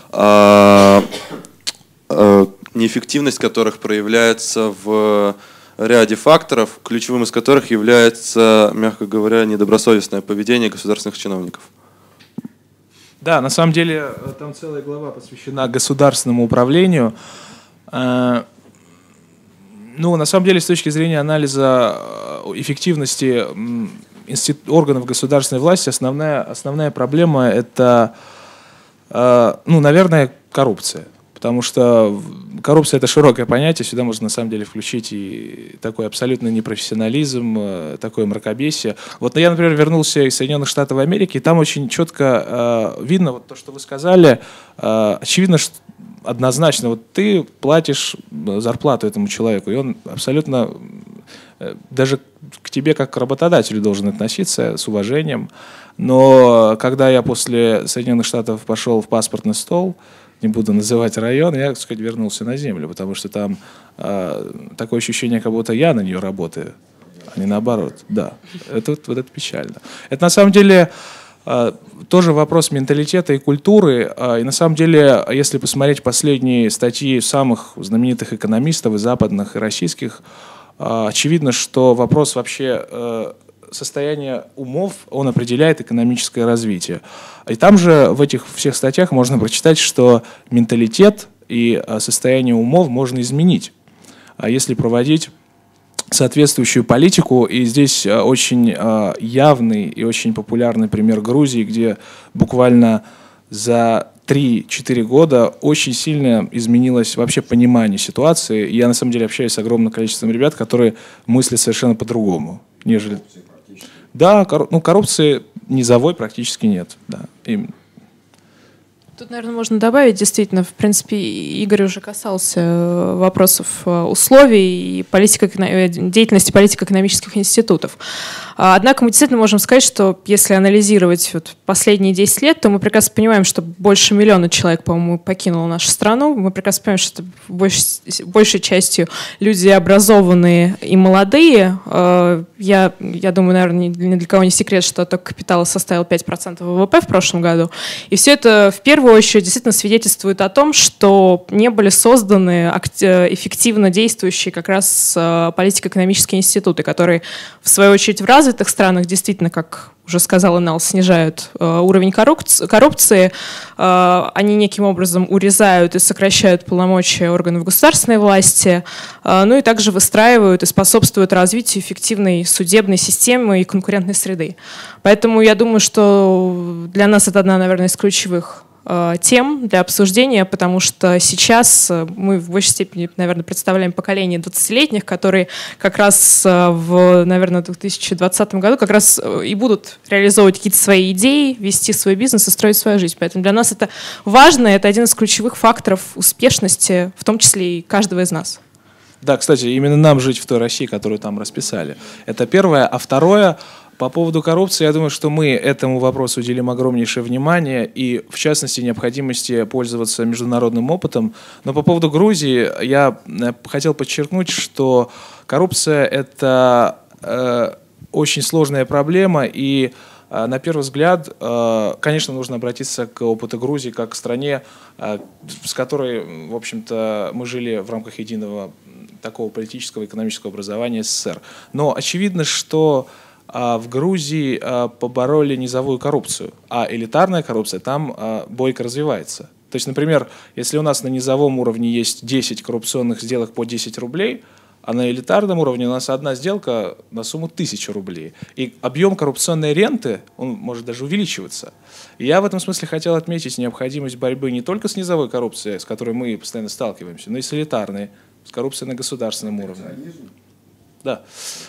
неэффективность которых проявляется в ряде факторов, ключевым из которых является, мягко говоря, недобросовестное поведение государственных чиновников. Да, на самом деле там целая глава посвящена государственному управлению. На самом деле, с точки зрения анализа эффективности органов государственной власти, основная проблема – это, наверное, коррупция. Потому что коррупция – это широкое понятие, сюда можно на самом деле включить и такой абсолютный непрофессионализм, такое мракобесие. Я, например, вернулся из Соединенных Штатов Америки, и там очень четко видно то, что вы сказали. Очевидно, что однозначно ты платишь зарплату этому человеку, и он абсолютно даже к тебе как к работодателю должен относиться с уважением. Но когда я после Соединенных Штатов пошел в паспортный стол, не буду называть район, я, так сказать, вернулся на землю, потому что там такое ощущение, как будто я на нее работаю, а не наоборот. Да, это вот это печально. Это на самом деле тоже вопрос менталитета и культуры. И на самом деле, если посмотреть последние статьи самых знаменитых экономистов, и западных, и российских, очевидно, что вопрос вообще состояние умов, он определяет экономическое развитие. И там же в этих всех статьях можно прочитать, что менталитет и состояние умов можно изменить, если проводить соответствующую политику. И здесь очень явный и очень популярный пример Грузии, где буквально за 3-4 года очень сильно изменилось вообще понимание ситуации. И я на самом деле общаюсь с огромным количеством ребят, которые мыслят совершенно по-другому, нежели... Да, коррупции низовой практически нет. Да, именно. Тут, наверное, можно добавить, действительно, в принципе, Игорь уже касался вопросов условий и деятельности политико-экономических институтов. Однако мы действительно можем сказать, что если анализировать вот последние 10 лет, то мы прекрасно понимаем, что больше миллиона человек, по-моему, покинуло нашу страну. Мы прекрасно понимаем, что это большей частью люди образованные и молодые. Я думаю, наверное, ни для кого не секрет, что отток капитала составил 5% ВВП в прошлом году. И все это в первую очередь действительно свидетельствует о том, что не были созданы эффективно действующие как раз политико-экономические институты, которые, в свою очередь, в развитых странах действительно, как уже сказал Инал, снижают уровень коррупции. Они неким образом урезают и сокращают полномочия органов государственной власти, ну и также выстраивают и способствуют развитию эффективной судебной системы и конкурентной среды. Поэтому я думаю, что для нас это одна, наверное, из ключевых тем для обсуждения, потому что сейчас мы в большей степени, наверное, представляем поколение 20-летних, которые как раз в, наверное, 2020 году как раз и будут реализовывать какие-то свои идеи, вести свой бизнес и строить свою жизнь. Поэтому для нас это важно, это один из ключевых факторов успешности, в том числе и каждого из нас. Да, кстати, именно нам жить в той России, которую там расписали. Это первое. А второе, по поводу коррупции, я думаю, что мы этому вопросу уделим огромнейшее внимание и, в частности, необходимости пользоваться международным опытом. Но по поводу Грузии я хотел подчеркнуть, что коррупция – это очень сложная проблема, и на первый взгляд, конечно, нужно обратиться к опыту Грузии как к стране, с которой, в общем-то, мы жили в рамках единого такого политического и экономического образования СССР. Но очевидно, что в Грузии побороли низовую коррупцию, а элитарная коррупция там бойко развивается. То есть, например, если у нас на низовом уровне есть 10 коррупционных сделок по 10 рублей, а на элитарном уровне у нас одна сделка на сумму 1000 рублей. И объем коррупционной ренты, он может даже увеличиваться. И я в этом смысле хотел отметить необходимость борьбы не только с низовой коррупцией, с которой мы постоянно сталкиваемся, но и с элитарной, с коррупцией на государственном уровне. Да.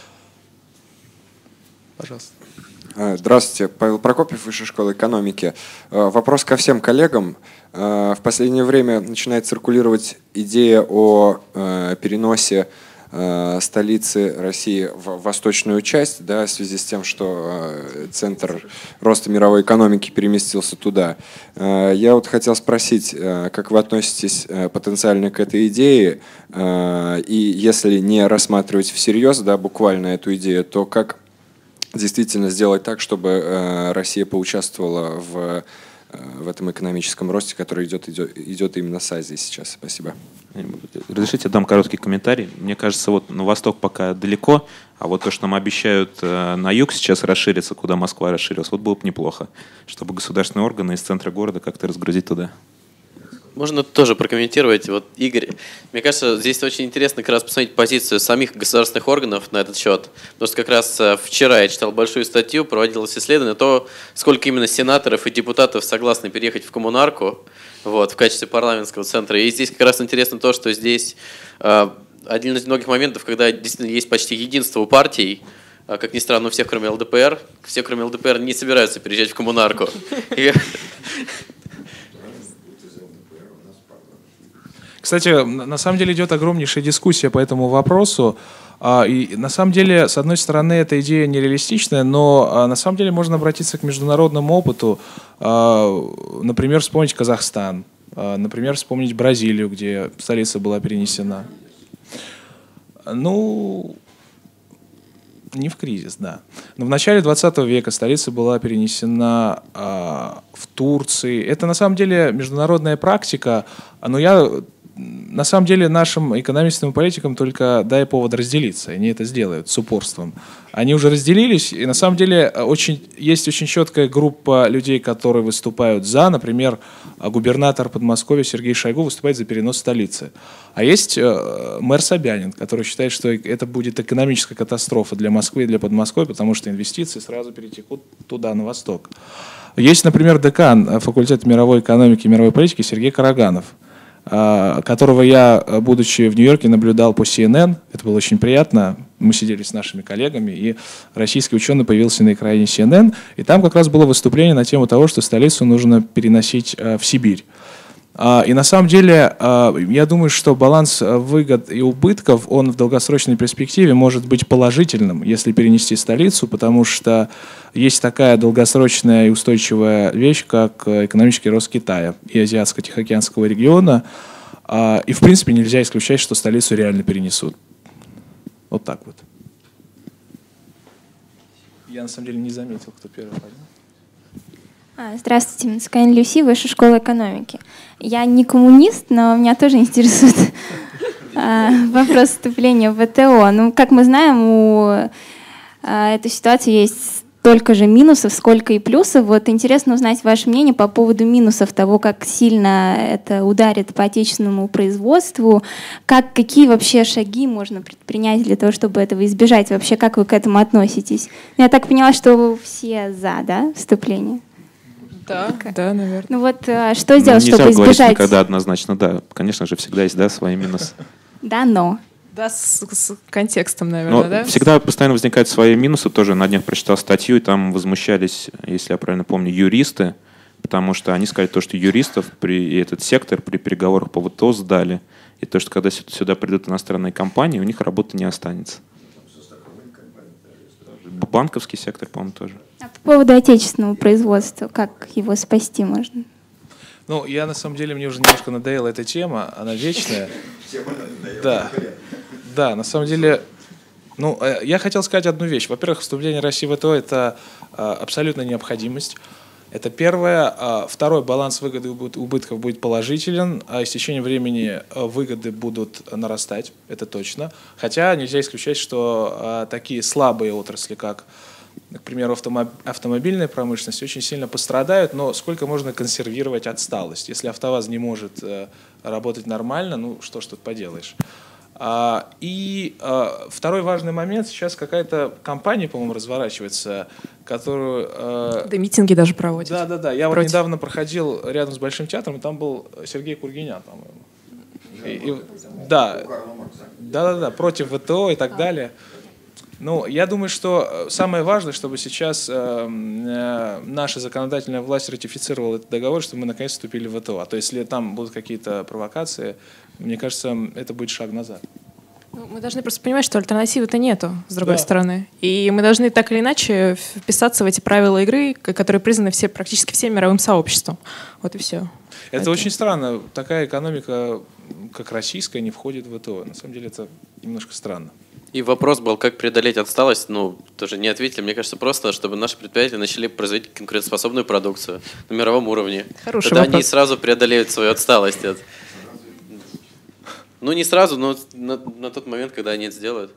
Пожалуйста. Здравствуйте, Павел Прокопьев, Высшая школа экономики. Вопрос ко всем коллегам. В последнее время начинает циркулировать идея о переносе столицы России в восточную часть, да, в связи с тем, что центр роста мировой экономики переместился туда. Я вот хотел спросить, как вы относитесь потенциально к этой идее, и если не рассматривать всерьез, да, буквально эту идею, то как действительно сделать так, чтобы Россия поучаствовала в этом экономическом росте, который идет именно с Азии сейчас. Спасибо. Разрешите, дам короткий комментарий. Мне кажется, вот на восток пока далеко, а вот то, что нам обещают на юг сейчас расшириться, куда Москва расширилась, вот было бы неплохо, чтобы государственные органы из центра города как-то разгрузить туда. Можно тоже прокомментировать. Вот, Игорь, мне кажется, здесь очень интересно как раз посмотреть позицию самих государственных органов на этот счет. Потому что как раз вчера я читал большую статью, проводилось исследование, то, сколько именно сенаторов и депутатов согласны переехать в коммунарку, вот, в качестве парламентского центра. И здесь как раз интересно то, что здесь один из многих моментов, когда действительно есть почти единство у партий, как ни странно, у всех, кроме ЛДПР, все, кроме ЛДПР, не собираются переезжать в коммунарку. Кстати, на самом деле идет огромнейшая дискуссия по этому вопросу. И на самом деле, с одной стороны, эта идея нереалистичная, но на самом деле можно обратиться к международному опыту. Например, вспомнить Казахстан, например, вспомнить Бразилию, где столица была перенесена. Ну, не в кризис, да. Но в начале 20 века столица была перенесена в Турции. Это на самом деле международная практика, но я на самом деле нашим экономистам и политикам только дай повод разделиться. Они это сделают с упорством. Они уже разделились, и на самом деле есть очень четкая группа людей, которые выступают за. Например, губернатор Подмосковья Сергей Шойгу выступает за перенос столицы. А есть мэр Собянин, который считает, что это будет экономическая катастрофа для Москвы и для Подмосковья, потому что инвестиции сразу перетекут туда, на восток. Есть, например, декан факультета мировой экономики и мировой политики Сергей Караганов, которого я, будучи в Нью-Йорке, наблюдал по CNN. Это было очень приятно. Мы сидели с нашими коллегами, и российский ученый появился на экране CNN. И там как раз было выступление на тему того, что столицу нужно переносить в Сибирь. И на самом деле, я думаю, что баланс выгод и убытков, он в долгосрочной перспективе может быть положительным, если перенести столицу, потому что есть такая долгосрочная и устойчивая вещь, как экономический рост Китая и Азиатско-Тихоокеанского региона. И, в принципе, нельзя исключать, что столицу реально перенесут. Вот так вот. Я, на самом деле, не заметил, кто первый поднял. Здравствуйте, Мацкаин Люси, Высшая школа экономики. Я не коммунист, но меня тоже интересует вопрос вступления в ВТО. Ну, как мы знаем, у этой ситуации есть столько же минусов, сколько и плюсов. Вот интересно узнать ваше мнение по поводу минусов, того, как сильно это ударит по отечественному производству, какие вообще шаги можно предпринять для того, чтобы этого избежать, вообще как вы к этому относитесь? Я так поняла, что вы все за, да, вступление? Да, наверное. Ну вот что сделать, чтобы избежать? Нельзя говорить никогда однозначно да. Конечно же, всегда есть свои минусы. Да, но. Да, с контекстом, наверное, да? Всегда постоянно возникают свои минусы. Тоже на днях прочитал статью, и там возмущались, если я правильно помню, юристы, потому что они сказали, что юристов и этот сектор при переговорах по ВТО сдали. И то, что когда сюда придут иностранные компании, у них работы не останется. Банковский сектор, по-моему, тоже. А по поводу отечественного производства, как его спасти можно? Ну, я на самом деле, мне уже немножко надоела эта тема, она вечная. Да, на самом деле, ну, я хотел сказать одну вещь. Во-первых, вступление России в ВТО – это абсолютная необходимость. Это первое. Второй, баланс выгоды и убытков будет положителен, а с течением времени выгоды будут нарастать, это точно. Хотя нельзя исключать, что такие слабые отрасли, как, к примеру, автомобильная промышленность, очень сильно пострадают, но сколько можно консервировать отсталость? Если АвтоВАЗ не может работать нормально, ну что ж тут поделаешь. И второй важный момент, сейчас какая-то кампания, по-моему, разворачивается, которую... Да, митинги даже проводят. Да. Я вот недавно проходил рядом с Большим театром, и там был Сергей Кургинян, по-моему. Да, против ВТО и так далее. Ну, я думаю, что самое важное, чтобы сейчас наша законодательная власть ратифицировала этот договор, чтобы мы наконец вступили в ВТО. А то если там будут какие-то провокации, мне кажется, это будет шаг назад. Мы должны просто понимать, что альтернативы-то нету, с другой стороны. И мы должны так или иначе вписаться в эти правила игры, которые признаны практически всем мировым сообществом. Вот и все. Это очень странно. Такая экономика, как российская, не входит в ВТО. На самом деле это немножко странно. И вопрос был, как преодолеть отсталость. Ну, тоже не ответили. Мне кажется, просто, чтобы наши предприятия начали производить конкурентоспособную продукцию на мировом уровне. Хороший Тогда вопрос. они сразу преодолеют свою отсталость. Ну, не сразу, но на тот момент, когда они это сделают.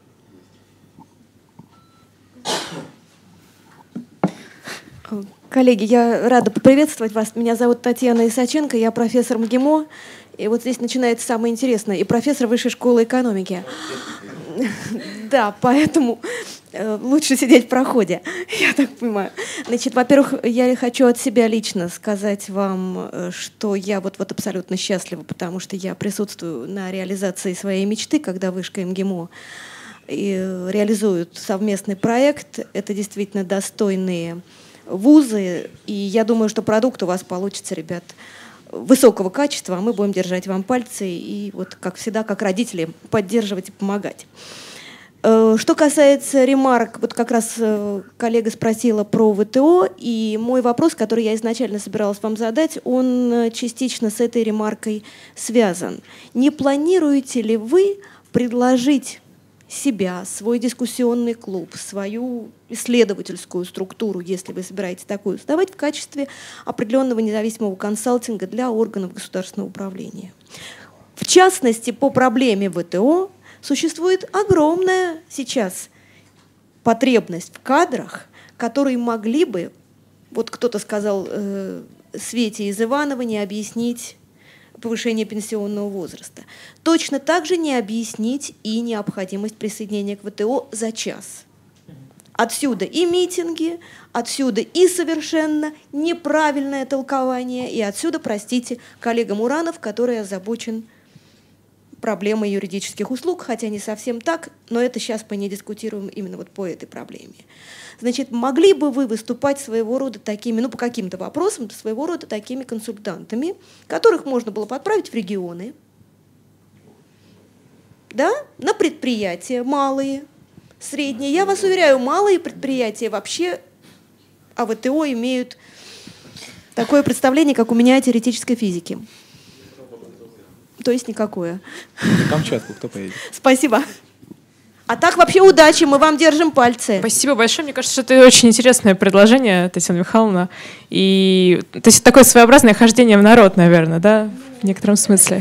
Коллеги, я рада поприветствовать вас. Меня зовут Татьяна Исаченко, я профессор МГИМО. И вот здесь начинается самое интересное. И профессор Высшей школы экономики. Да, поэтому лучше сидеть в проходе, я так понимаю. Значит, во-первых, я хочу от себя лично сказать вам, что я вот абсолютно счастлива, потому что я присутствую на реализации своей мечты, когда Вышка МГИМО и реализуют совместный проект. Это действительно достойные вузы, и я думаю, что продукт у вас получится, ребят, высокого качества, а мы будем держать вам пальцы и вот, как всегда, как родители, поддерживать и помогать. Что касается ремарок, вот как раз коллега спросила про ВТО, и мой вопрос, который я изначально собиралась вам задать, он частично с этой ремаркой связан. Не планируете ли вы предложить себя, свой дискуссионный клуб, свою исследовательскую структуру, если вы собираетесь такую создавать, в качестве определенного независимого консалтинга для органов государственного управления? В частности, по проблеме ВТО существует огромная сейчас потребность в кадрах, которые могли бы, вот кто-то сказал Свете из Иваново, не объяснить повышение пенсионного возраста. Точно так же не объяснить и необходимость присоединения к ВТО за час. Отсюда и митинги, отсюда и совершенно неправильное толкование, и отсюда, простите, коллега Муранов, который озабочен проблемой юридических услуг, хотя не совсем так, но это сейчас мы не дискутируем именно вот по этой проблеме. Значит, могли бы вы выступать своего рода такими, ну, по каким-то вопросам, своего рода такими консультантами, которых можно было подправить в регионы, да, на предприятия малые, средние. Я вас уверяю, малые предприятия вообще о ВТО имеют такое представление, как у меня о теоретической физике. То есть никакое. На Камчатку кто поедет? Спасибо. А так вообще удачи, мы вам держим пальцы. Спасибо большое. Мне кажется, что это очень интересное предложение, Татьяна Михайловна. И то есть такое своеобразное хождение в народ, наверное, да, в некотором смысле.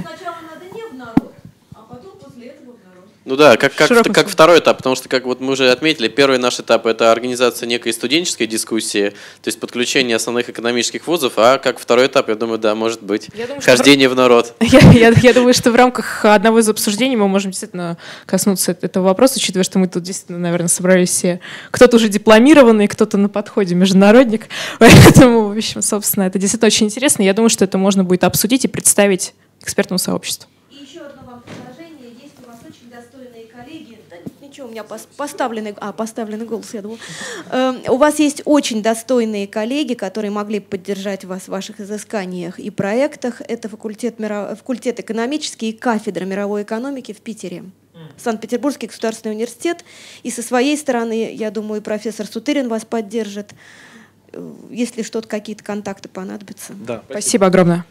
Ну да, как второй этап, потому что, как вот мы уже отметили, первый наш этап – это организация некой студенческой дискуссии, то есть подключение основных экономических вузов, а как второй этап, я думаю, да, может быть, хождение в народ. Я думаю, что в рамках одного из обсуждений мы можем действительно коснуться этого вопроса, учитывая, что мы тут действительно, наверное, собрались все, кто-то уже дипломированный, кто-то на подходе, международник, поэтому, в общем, собственно, это действительно очень интересно, я думаю, что это можно будет обсудить и представить экспертному сообществу. У меня поставленный голос, я думаю. У вас есть очень достойные коллеги, которые могли бы поддержать вас в ваших изысканиях и проектах. Это факультет экономический и кафедра мировой экономики в Питере. Санкт-Петербургский государственный университет. И со своей стороны, я думаю, профессор Сутырин вас поддержит, если что-то, какие-то контакты понадобятся. Да, спасибо огромное.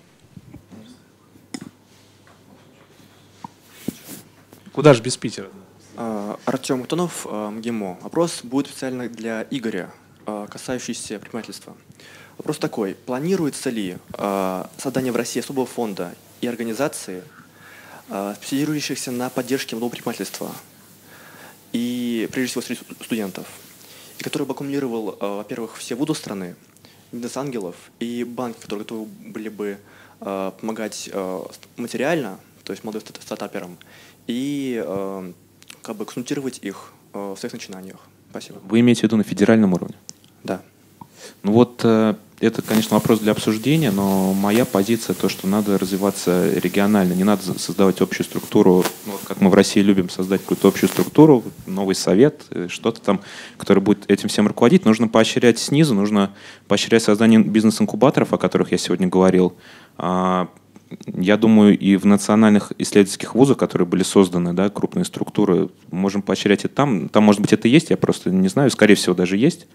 Куда же без Питера? Артем Утонов, МГИМО. Вопрос будет специально для Игоря, касающийся предпринимательства. Вопрос такой. Планируется ли создание в России особого фонда и организации, специализирующихся на поддержке молодого предпринимательства и, прежде всего, среди студентов, и который бы аккумулировал, во-первых, все вузы страны, бизнес-ангелов и банки, которые готовы были бы помогать материально, то есть молодым стартаперам, и как бы консультировать их в своих начинаниях. Спасибо. Вы имеете в виду на федеральном уровне? Да. Ну вот это, конечно, вопрос для обсуждения, но моя позиция то, что надо развиваться регионально, не надо создавать общую структуру, ну, как мы в России любим создать какую-то общую структуру, новый совет, что-то там, который будет этим всем руководить. Нужно поощрять снизу, нужно поощрять создание бизнес-инкубаторов, о которых я сегодня говорил. Я думаю, и в национальных исследовательских вузах, которые были созданы, да, крупные структуры, можем поощрять и там. Там, может быть, это есть, я просто не знаю, скорее всего, даже есть.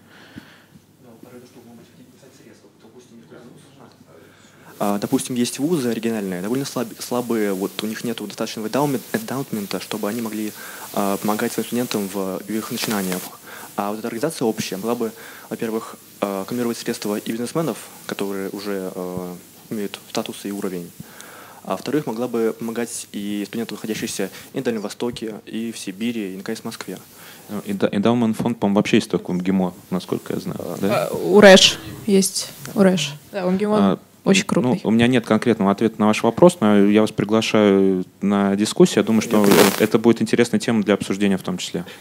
Допустим, есть вузы региональные, довольно слабые, вот у них нет достаточного эндаумента, чтобы они могли помогать своим студентам в их начинаниях. А вот эта организация общая могла бы, во-первых, аккумулировать средства и бизнесменов, которые уже имеют статус и уровень, а во-вторых, могла бы помогать и студентам, находящимся и на Дальнем Востоке, и в Сибири, и, наконец, в Москве. Эндаумент фонд, по-моему, вообще есть только в МГИМО, насколько я знаю. Да? УРЭШ есть. УРЭШ. Да, у МГИМО очень крупный. Ну, у меня нет конкретного ответа на ваш вопрос, но я вас приглашаю на дискуссию. Я думаю, что это будет интересная тема для обсуждения в том числе.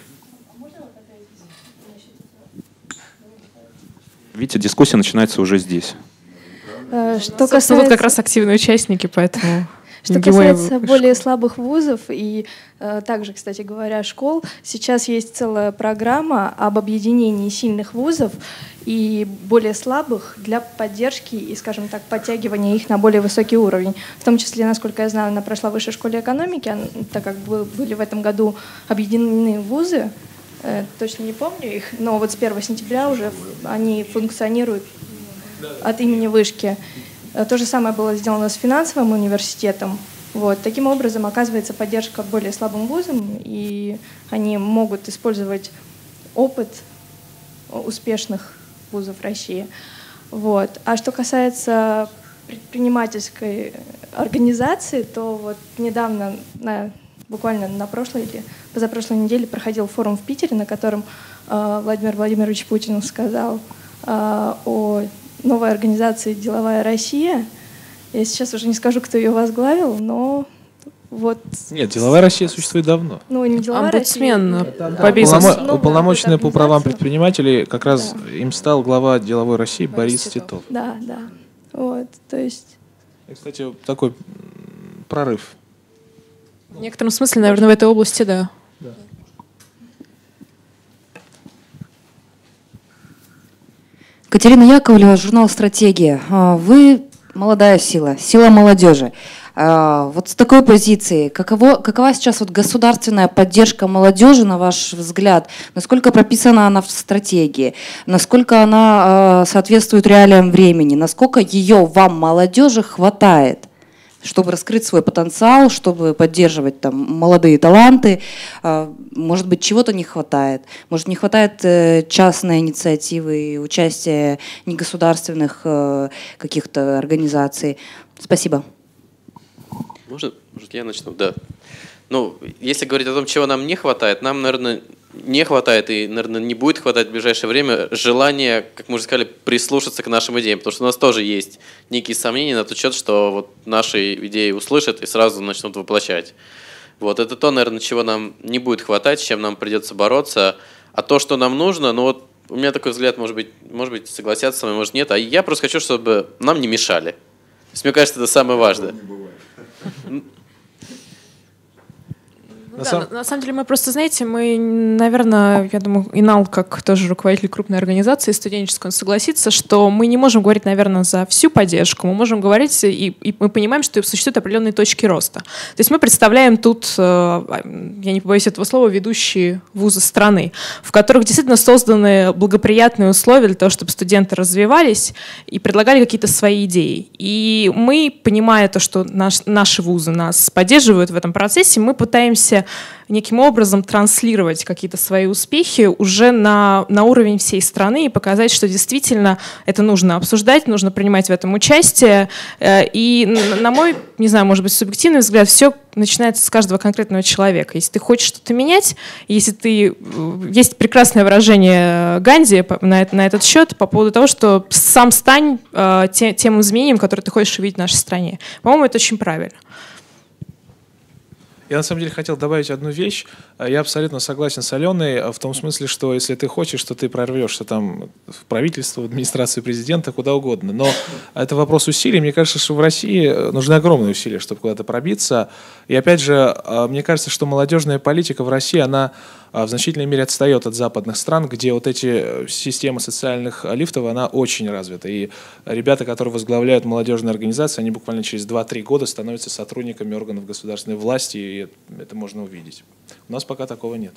Видите, дискуссия начинается уже здесь. Что касается... Тут как раз активные участники, поэтому... МГИМО касается более слабых вузов и также, кстати говоря, школ, сейчас есть целая программа об объединении сильных вузов и более слабых для поддержки и, скажем так, подтягивания их на более высокий уровень. В том числе, насколько я знаю, она прошла в Высшей школе экономики, так как были в этом году объединены вузы, точно не помню их, но вот с 1 сентября уже они функционируют от имени Вышки. То же самое было сделано с финансовым университетом. Вот. Таким образом, оказывается поддержка более слабым вузам, и они могут использовать опыт успешных вузов России. Вот. А что касается предпринимательской организации, то вот недавно, буквально на прошлой или позапрошлой неделе проходил форум в Питере, на котором Владимир Владимирович Путин сказал о новой организации «Деловая Россия». Я сейчас уже не скажу, кто ее возглавил, но вот... Нет, «Деловая Россия» существует давно. Ну, не «Деловая Омбудсмен Россия». по бизнесу. Уполномоченный по правам предпринимателей, как раз им стал глава «Деловой России» Борис Титов. Да, да. Вот, то есть... И, кстати, такой прорыв. В некотором смысле, наверное, в этой области, да. Катерина Яковлева, журнал «Стратегия». Вы молодая сила, сила молодежи. Вот с такой позиции, какова сейчас вот государственная поддержка молодежи, на ваш взгляд? Насколько прописана она в стратегии? Насколько она соответствует реалиям времени? Насколько ее вам, молодежи, хватает, чтобы раскрыть свой потенциал, чтобы поддерживать там молодые таланты? Может быть, чего-то не хватает? Может, не хватает частной инициативы и участия негосударственных каких-то организаций? Спасибо. Может, я начну? Да. Ну, если говорить о том, чего нам не хватает, нам, наверное, не хватает и, наверное, не будет хватать в ближайшее время желания, как мы уже сказали, прислушаться к нашим идеям, потому что у нас тоже есть некие сомнения на тот счет, что вот наши идеи услышат и сразу начнут воплощать. Вот это то, наверное, чего нам не будет хватать, с чем нам придется бороться. А то, что нам нужно, ну вот у меня такой взгляд, может быть, согласятся со мной, может нет, а я просто хочу, чтобы нам не мешали. То есть, мне кажется, это самое важное. На самом деле мы просто, знаете, мы, наверное, я думаю, Инал, как тоже руководитель крупной организации студенческой, он согласится, что мы не можем говорить, наверное, за всю поддержку, мы можем говорить, и мы понимаем, что существуют определенные точки роста. То есть мы представляем тут, я не побоюсь этого слова, ведущие вузы страны, в которых действительно созданы благоприятные условия для того, чтобы студенты развивались и предлагали какие-то свои идеи. И мы, понимая то, что наши вузы нас поддерживают в этом процессе, мы пытаемся неким образом транслировать какие-то свои успехи уже на уровень всей страны и показать, что действительно это нужно обсуждать, нужно принимать в этом участие. И на мой, не знаю, может быть, субъективный взгляд, все начинается с каждого конкретного человека. Если ты хочешь что-то менять, если ты... Есть прекрасное выражение Ганди на этот счет по поводу того, что сам стань тем изменением, которое ты хочешь увидеть в нашей стране. По-моему, это очень правильно. Я на самом деле хотел добавить одну вещь. Я абсолютно согласен с Аленой в том смысле, что если ты хочешь, то ты прорвешься там в правительство, в администрацию президента, куда угодно. Но это вопрос усилий. Мне кажется, что в России нужны огромные усилия, чтобы куда-то пробиться. И опять же, мне кажется, что молодежная политика в России, она в значительной мере отстает от западных стран, где вот эти системы социальных лифтов, она очень развита. И ребята, которые возглавляют молодежные организации, они буквально через 2-3 года становятся сотрудниками органов государственной власти, и это можно увидеть. У нас пока такого нет.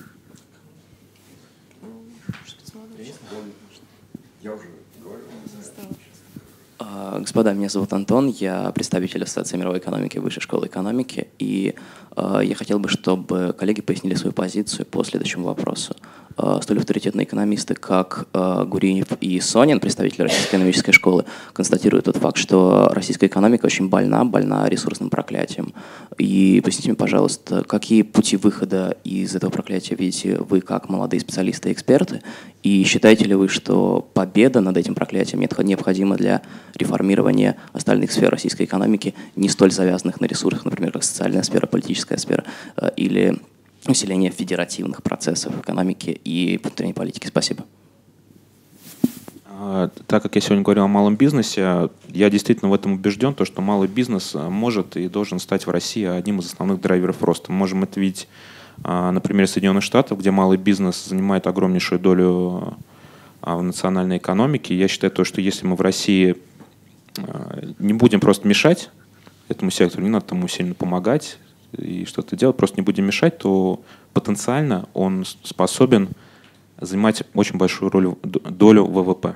Господа, меня зовут Антон, я представитель Ассоциации мировой экономики Высшей школы экономики, и я хотел бы, чтобы коллеги пояснили свою позицию по следующему вопросу. Столь авторитетные экономисты, как Гурьев и Сонин, представители Российской экономической школы, констатируют тот факт, что российская экономика очень больна ресурсным проклятием. И поясните мне, пожалуйста, какие пути выхода из этого проклятия видите вы, как молодые специалисты и эксперты, и считаете ли вы, что победа над этим проклятием необходима для реформирования остальных сфер российской экономики, не столь завязанных на ресурсах, например, как социальная сфера, политическая сфера, или усиление федеративных процессов в экономике и внутренней политике? Спасибо. Так как я сегодня говорил о малом бизнесе, я действительно в этом убежден, то, что малый бизнес может и должен стать в России одним из основных драйверов роста. Мы можем это видеть на примере Соединенных Штатов, где малый бизнес занимает огромнейшую долю в национальной экономике. Я считаю, то, что если мы в России не будем просто мешать этому сектору, не надо тому сильно помогать и что-то делать, просто не будем мешать, то потенциально он способен занимать очень большую долю ВВП.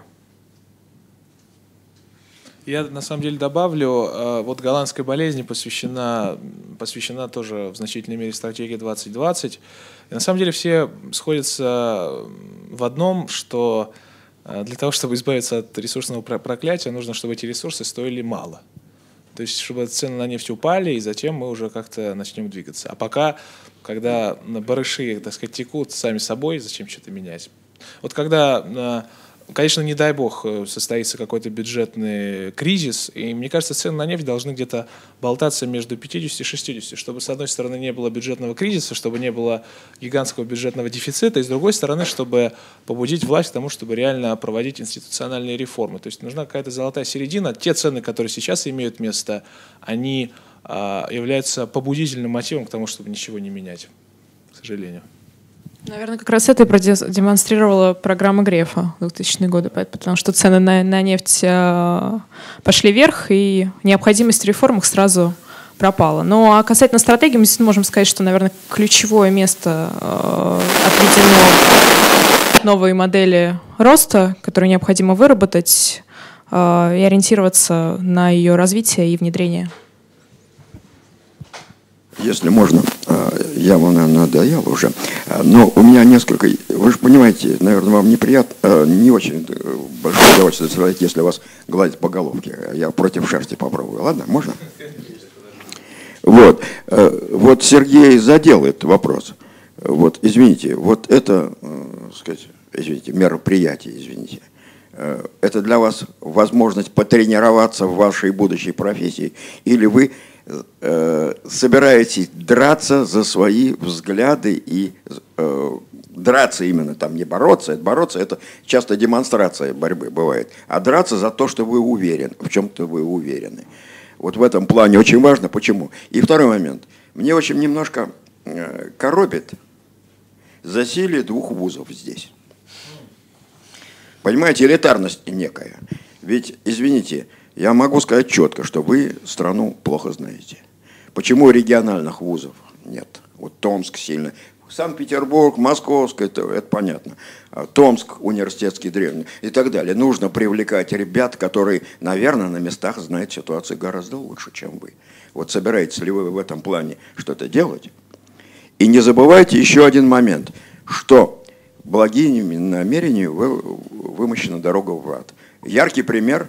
Я на самом деле добавлю, вот голландской болезни посвящена тоже в значительной мере стратегия 2020. И на самом деле все сходятся в одном, что для того, чтобы избавиться от ресурсного проклятия, нужно, чтобы эти ресурсы стоили мало. То есть, чтобы цены на нефть упали, и затем мы уже как-то начнем двигаться. А пока, когда барыши, так сказать, текут сами собой, зачем что-то менять? Вот когда, конечно, не дай бог, состоится какой-то бюджетный кризис, и мне кажется, цены на нефть должны где-то болтаться между 50 и 60, чтобы, с одной стороны, не было бюджетного кризиса, чтобы не было гигантского бюджетного дефицита, и, с другой стороны, чтобы побудить власть к тому, чтобы реально проводить институциональные реформы. То есть нужна какая-то золотая середина. Те цены, которые сейчас имеют место, они являются побудительным мотивом к тому, чтобы ничего не менять, к сожалению. Наверное, как раз это и продемонстрировала программа Грефа в 2000-е годы, потому что цены на нефть пошли вверх, и необходимость в реформах сразу пропала. Ну а касательно стратегии, мы действительно можем сказать, что, наверное, ключевое место отведено новой модели роста, которую необходимо выработать и ориентироваться на ее развитие и внедрение. Если можно, я вам, наверное, надоел уже, но у меня несколько, вы же понимаете, наверное, вам неприятно, не очень большое удовольствие доставляет, если вас гладить по головке. Я против шерсти попробую. Ладно, можно? Вот Сергей задел этот вопрос. Вот, извините, вот это, сказать, извините, мероприятие, извините, это для вас возможность потренироваться в вашей будущей профессии, или вы собираетесь драться за свои взгляды и драться именно, там не бороться, это часто демонстрация борьбы бывает, а драться за то, что вы уверены, в чем-то вы уверены. Вот в этом плане очень важно. Почему? И второй момент. Мне очень немножко коробит засилие двух вузов здесь. Понимаете, элитарность некая. Ведь, извините, я могу сказать четко, что вы страну плохо знаете. Почему региональных вузов нет? Вот Томск сильно. Санкт-Петербург, Московск, это понятно. Томск, университетский древний и так далее. Нужно привлекать ребят, которые, наверное, на местах знают ситуацию гораздо лучше, чем вы. Вот собираетесь ли вы в этом плане что-то делать? И не забывайте еще один момент, что благими намерениями вымощена дорога в ад. Яркий пример.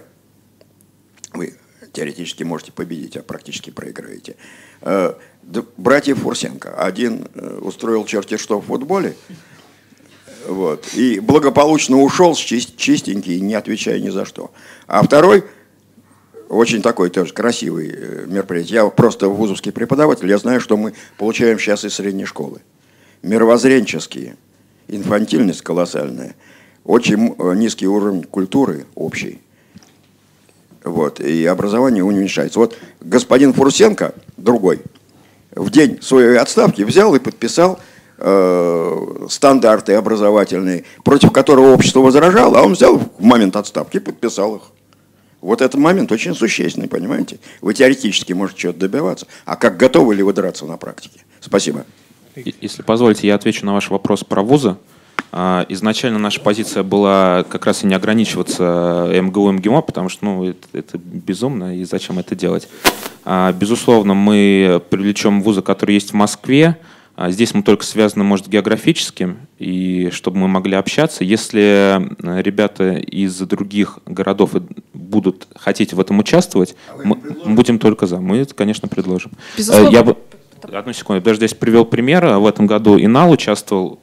Вы теоретически можете победить, а практически проиграете. Братьев Фурсенко. Один устроил черти что в футболе, вот, и благополучно ушел чистенький, не отвечая ни за что. А второй, очень такой тоже красивый мероприятие. Я просто вузовский преподаватель, я знаю, что мы получаем сейчас из средней школы. Мировоззренческие, инфантильность колоссальная, очень низкий уровень культуры общей. Вот, и образование уменьшается. Вот господин Фурсенко, другой, в день своей отставки взял и подписал стандарты образовательные, против которого общество возражало, а он взял в момент отставки и подписал их. Вот этот момент очень существенный, понимаете? Вы теоретически можете чего-то добиваться, а как готовы ли вы драться на практике? Спасибо. Если позволите, я отвечу на ваш вопрос про вузы. Изначально наша позиция была как раз и не ограничиваться МГУ, МГИМО, потому что это безумно, и зачем это делать. Безусловно, мы привлечем вузы, которые есть в Москве. Здесь мы только связаны, может, географически, и чтобы мы могли общаться. Если ребята из других городов будут хотеть в этом участвовать, мы будем только за. Мы это, конечно, предложим. Безусловно. Одну секунду, я даже здесь привел пример. В этом году ИНАЛ участвовал.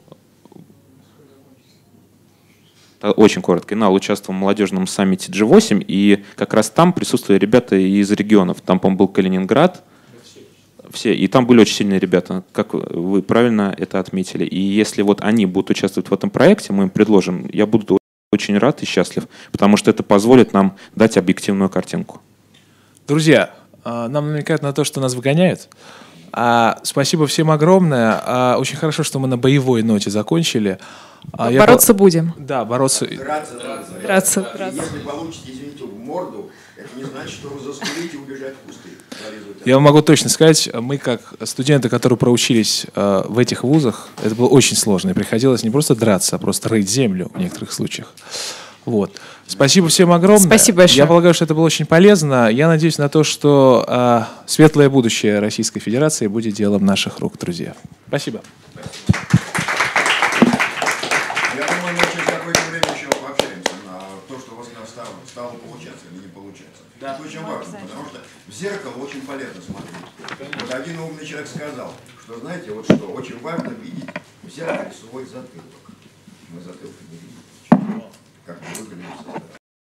Очень коротко. ИНАЛ участвовал в молодежном саммите G8, и как раз там присутствовали ребята из регионов. Там, по-моему, был Калининград. Все. И там были очень сильные ребята, как вы правильно это отметили. И если вот они будут участвовать в этом проекте, мы им предложим, я буду очень рад и счастлив, потому что это позволит нам дать объективную картинку. Друзья, нам намекают на то, что нас выгоняют. Спасибо всем огромное. Очень хорошо, что мы на боевой ноте закончили. Бороться будем. Да, бороться. Драться. Если получите, извините, в морду, это не значит, что вы заскулите и убежать в кусты. Я вам могу точно сказать, мы как студенты, которые проучились в этих вузах, это было очень сложно. И приходилось не просто драться, а просто рыть землю в некоторых случаях. Вот. Спасибо всем огромное. Спасибо большое. Я полагаю, что это было очень полезно. Я надеюсь на то, что светлое будущее Российской Федерации будет делом наших рук, друзья. Спасибо. Я думаю, мы через какое-то время еще пообщаемся на то, что у вас стало получаться или не получаться. Да. Это очень важно, потому что в зеркало очень полезно смотреть. Вот один умный человек сказал, что, знаете, вот что очень важно видеть в зеркале свой затылок. Мы затылок не видим.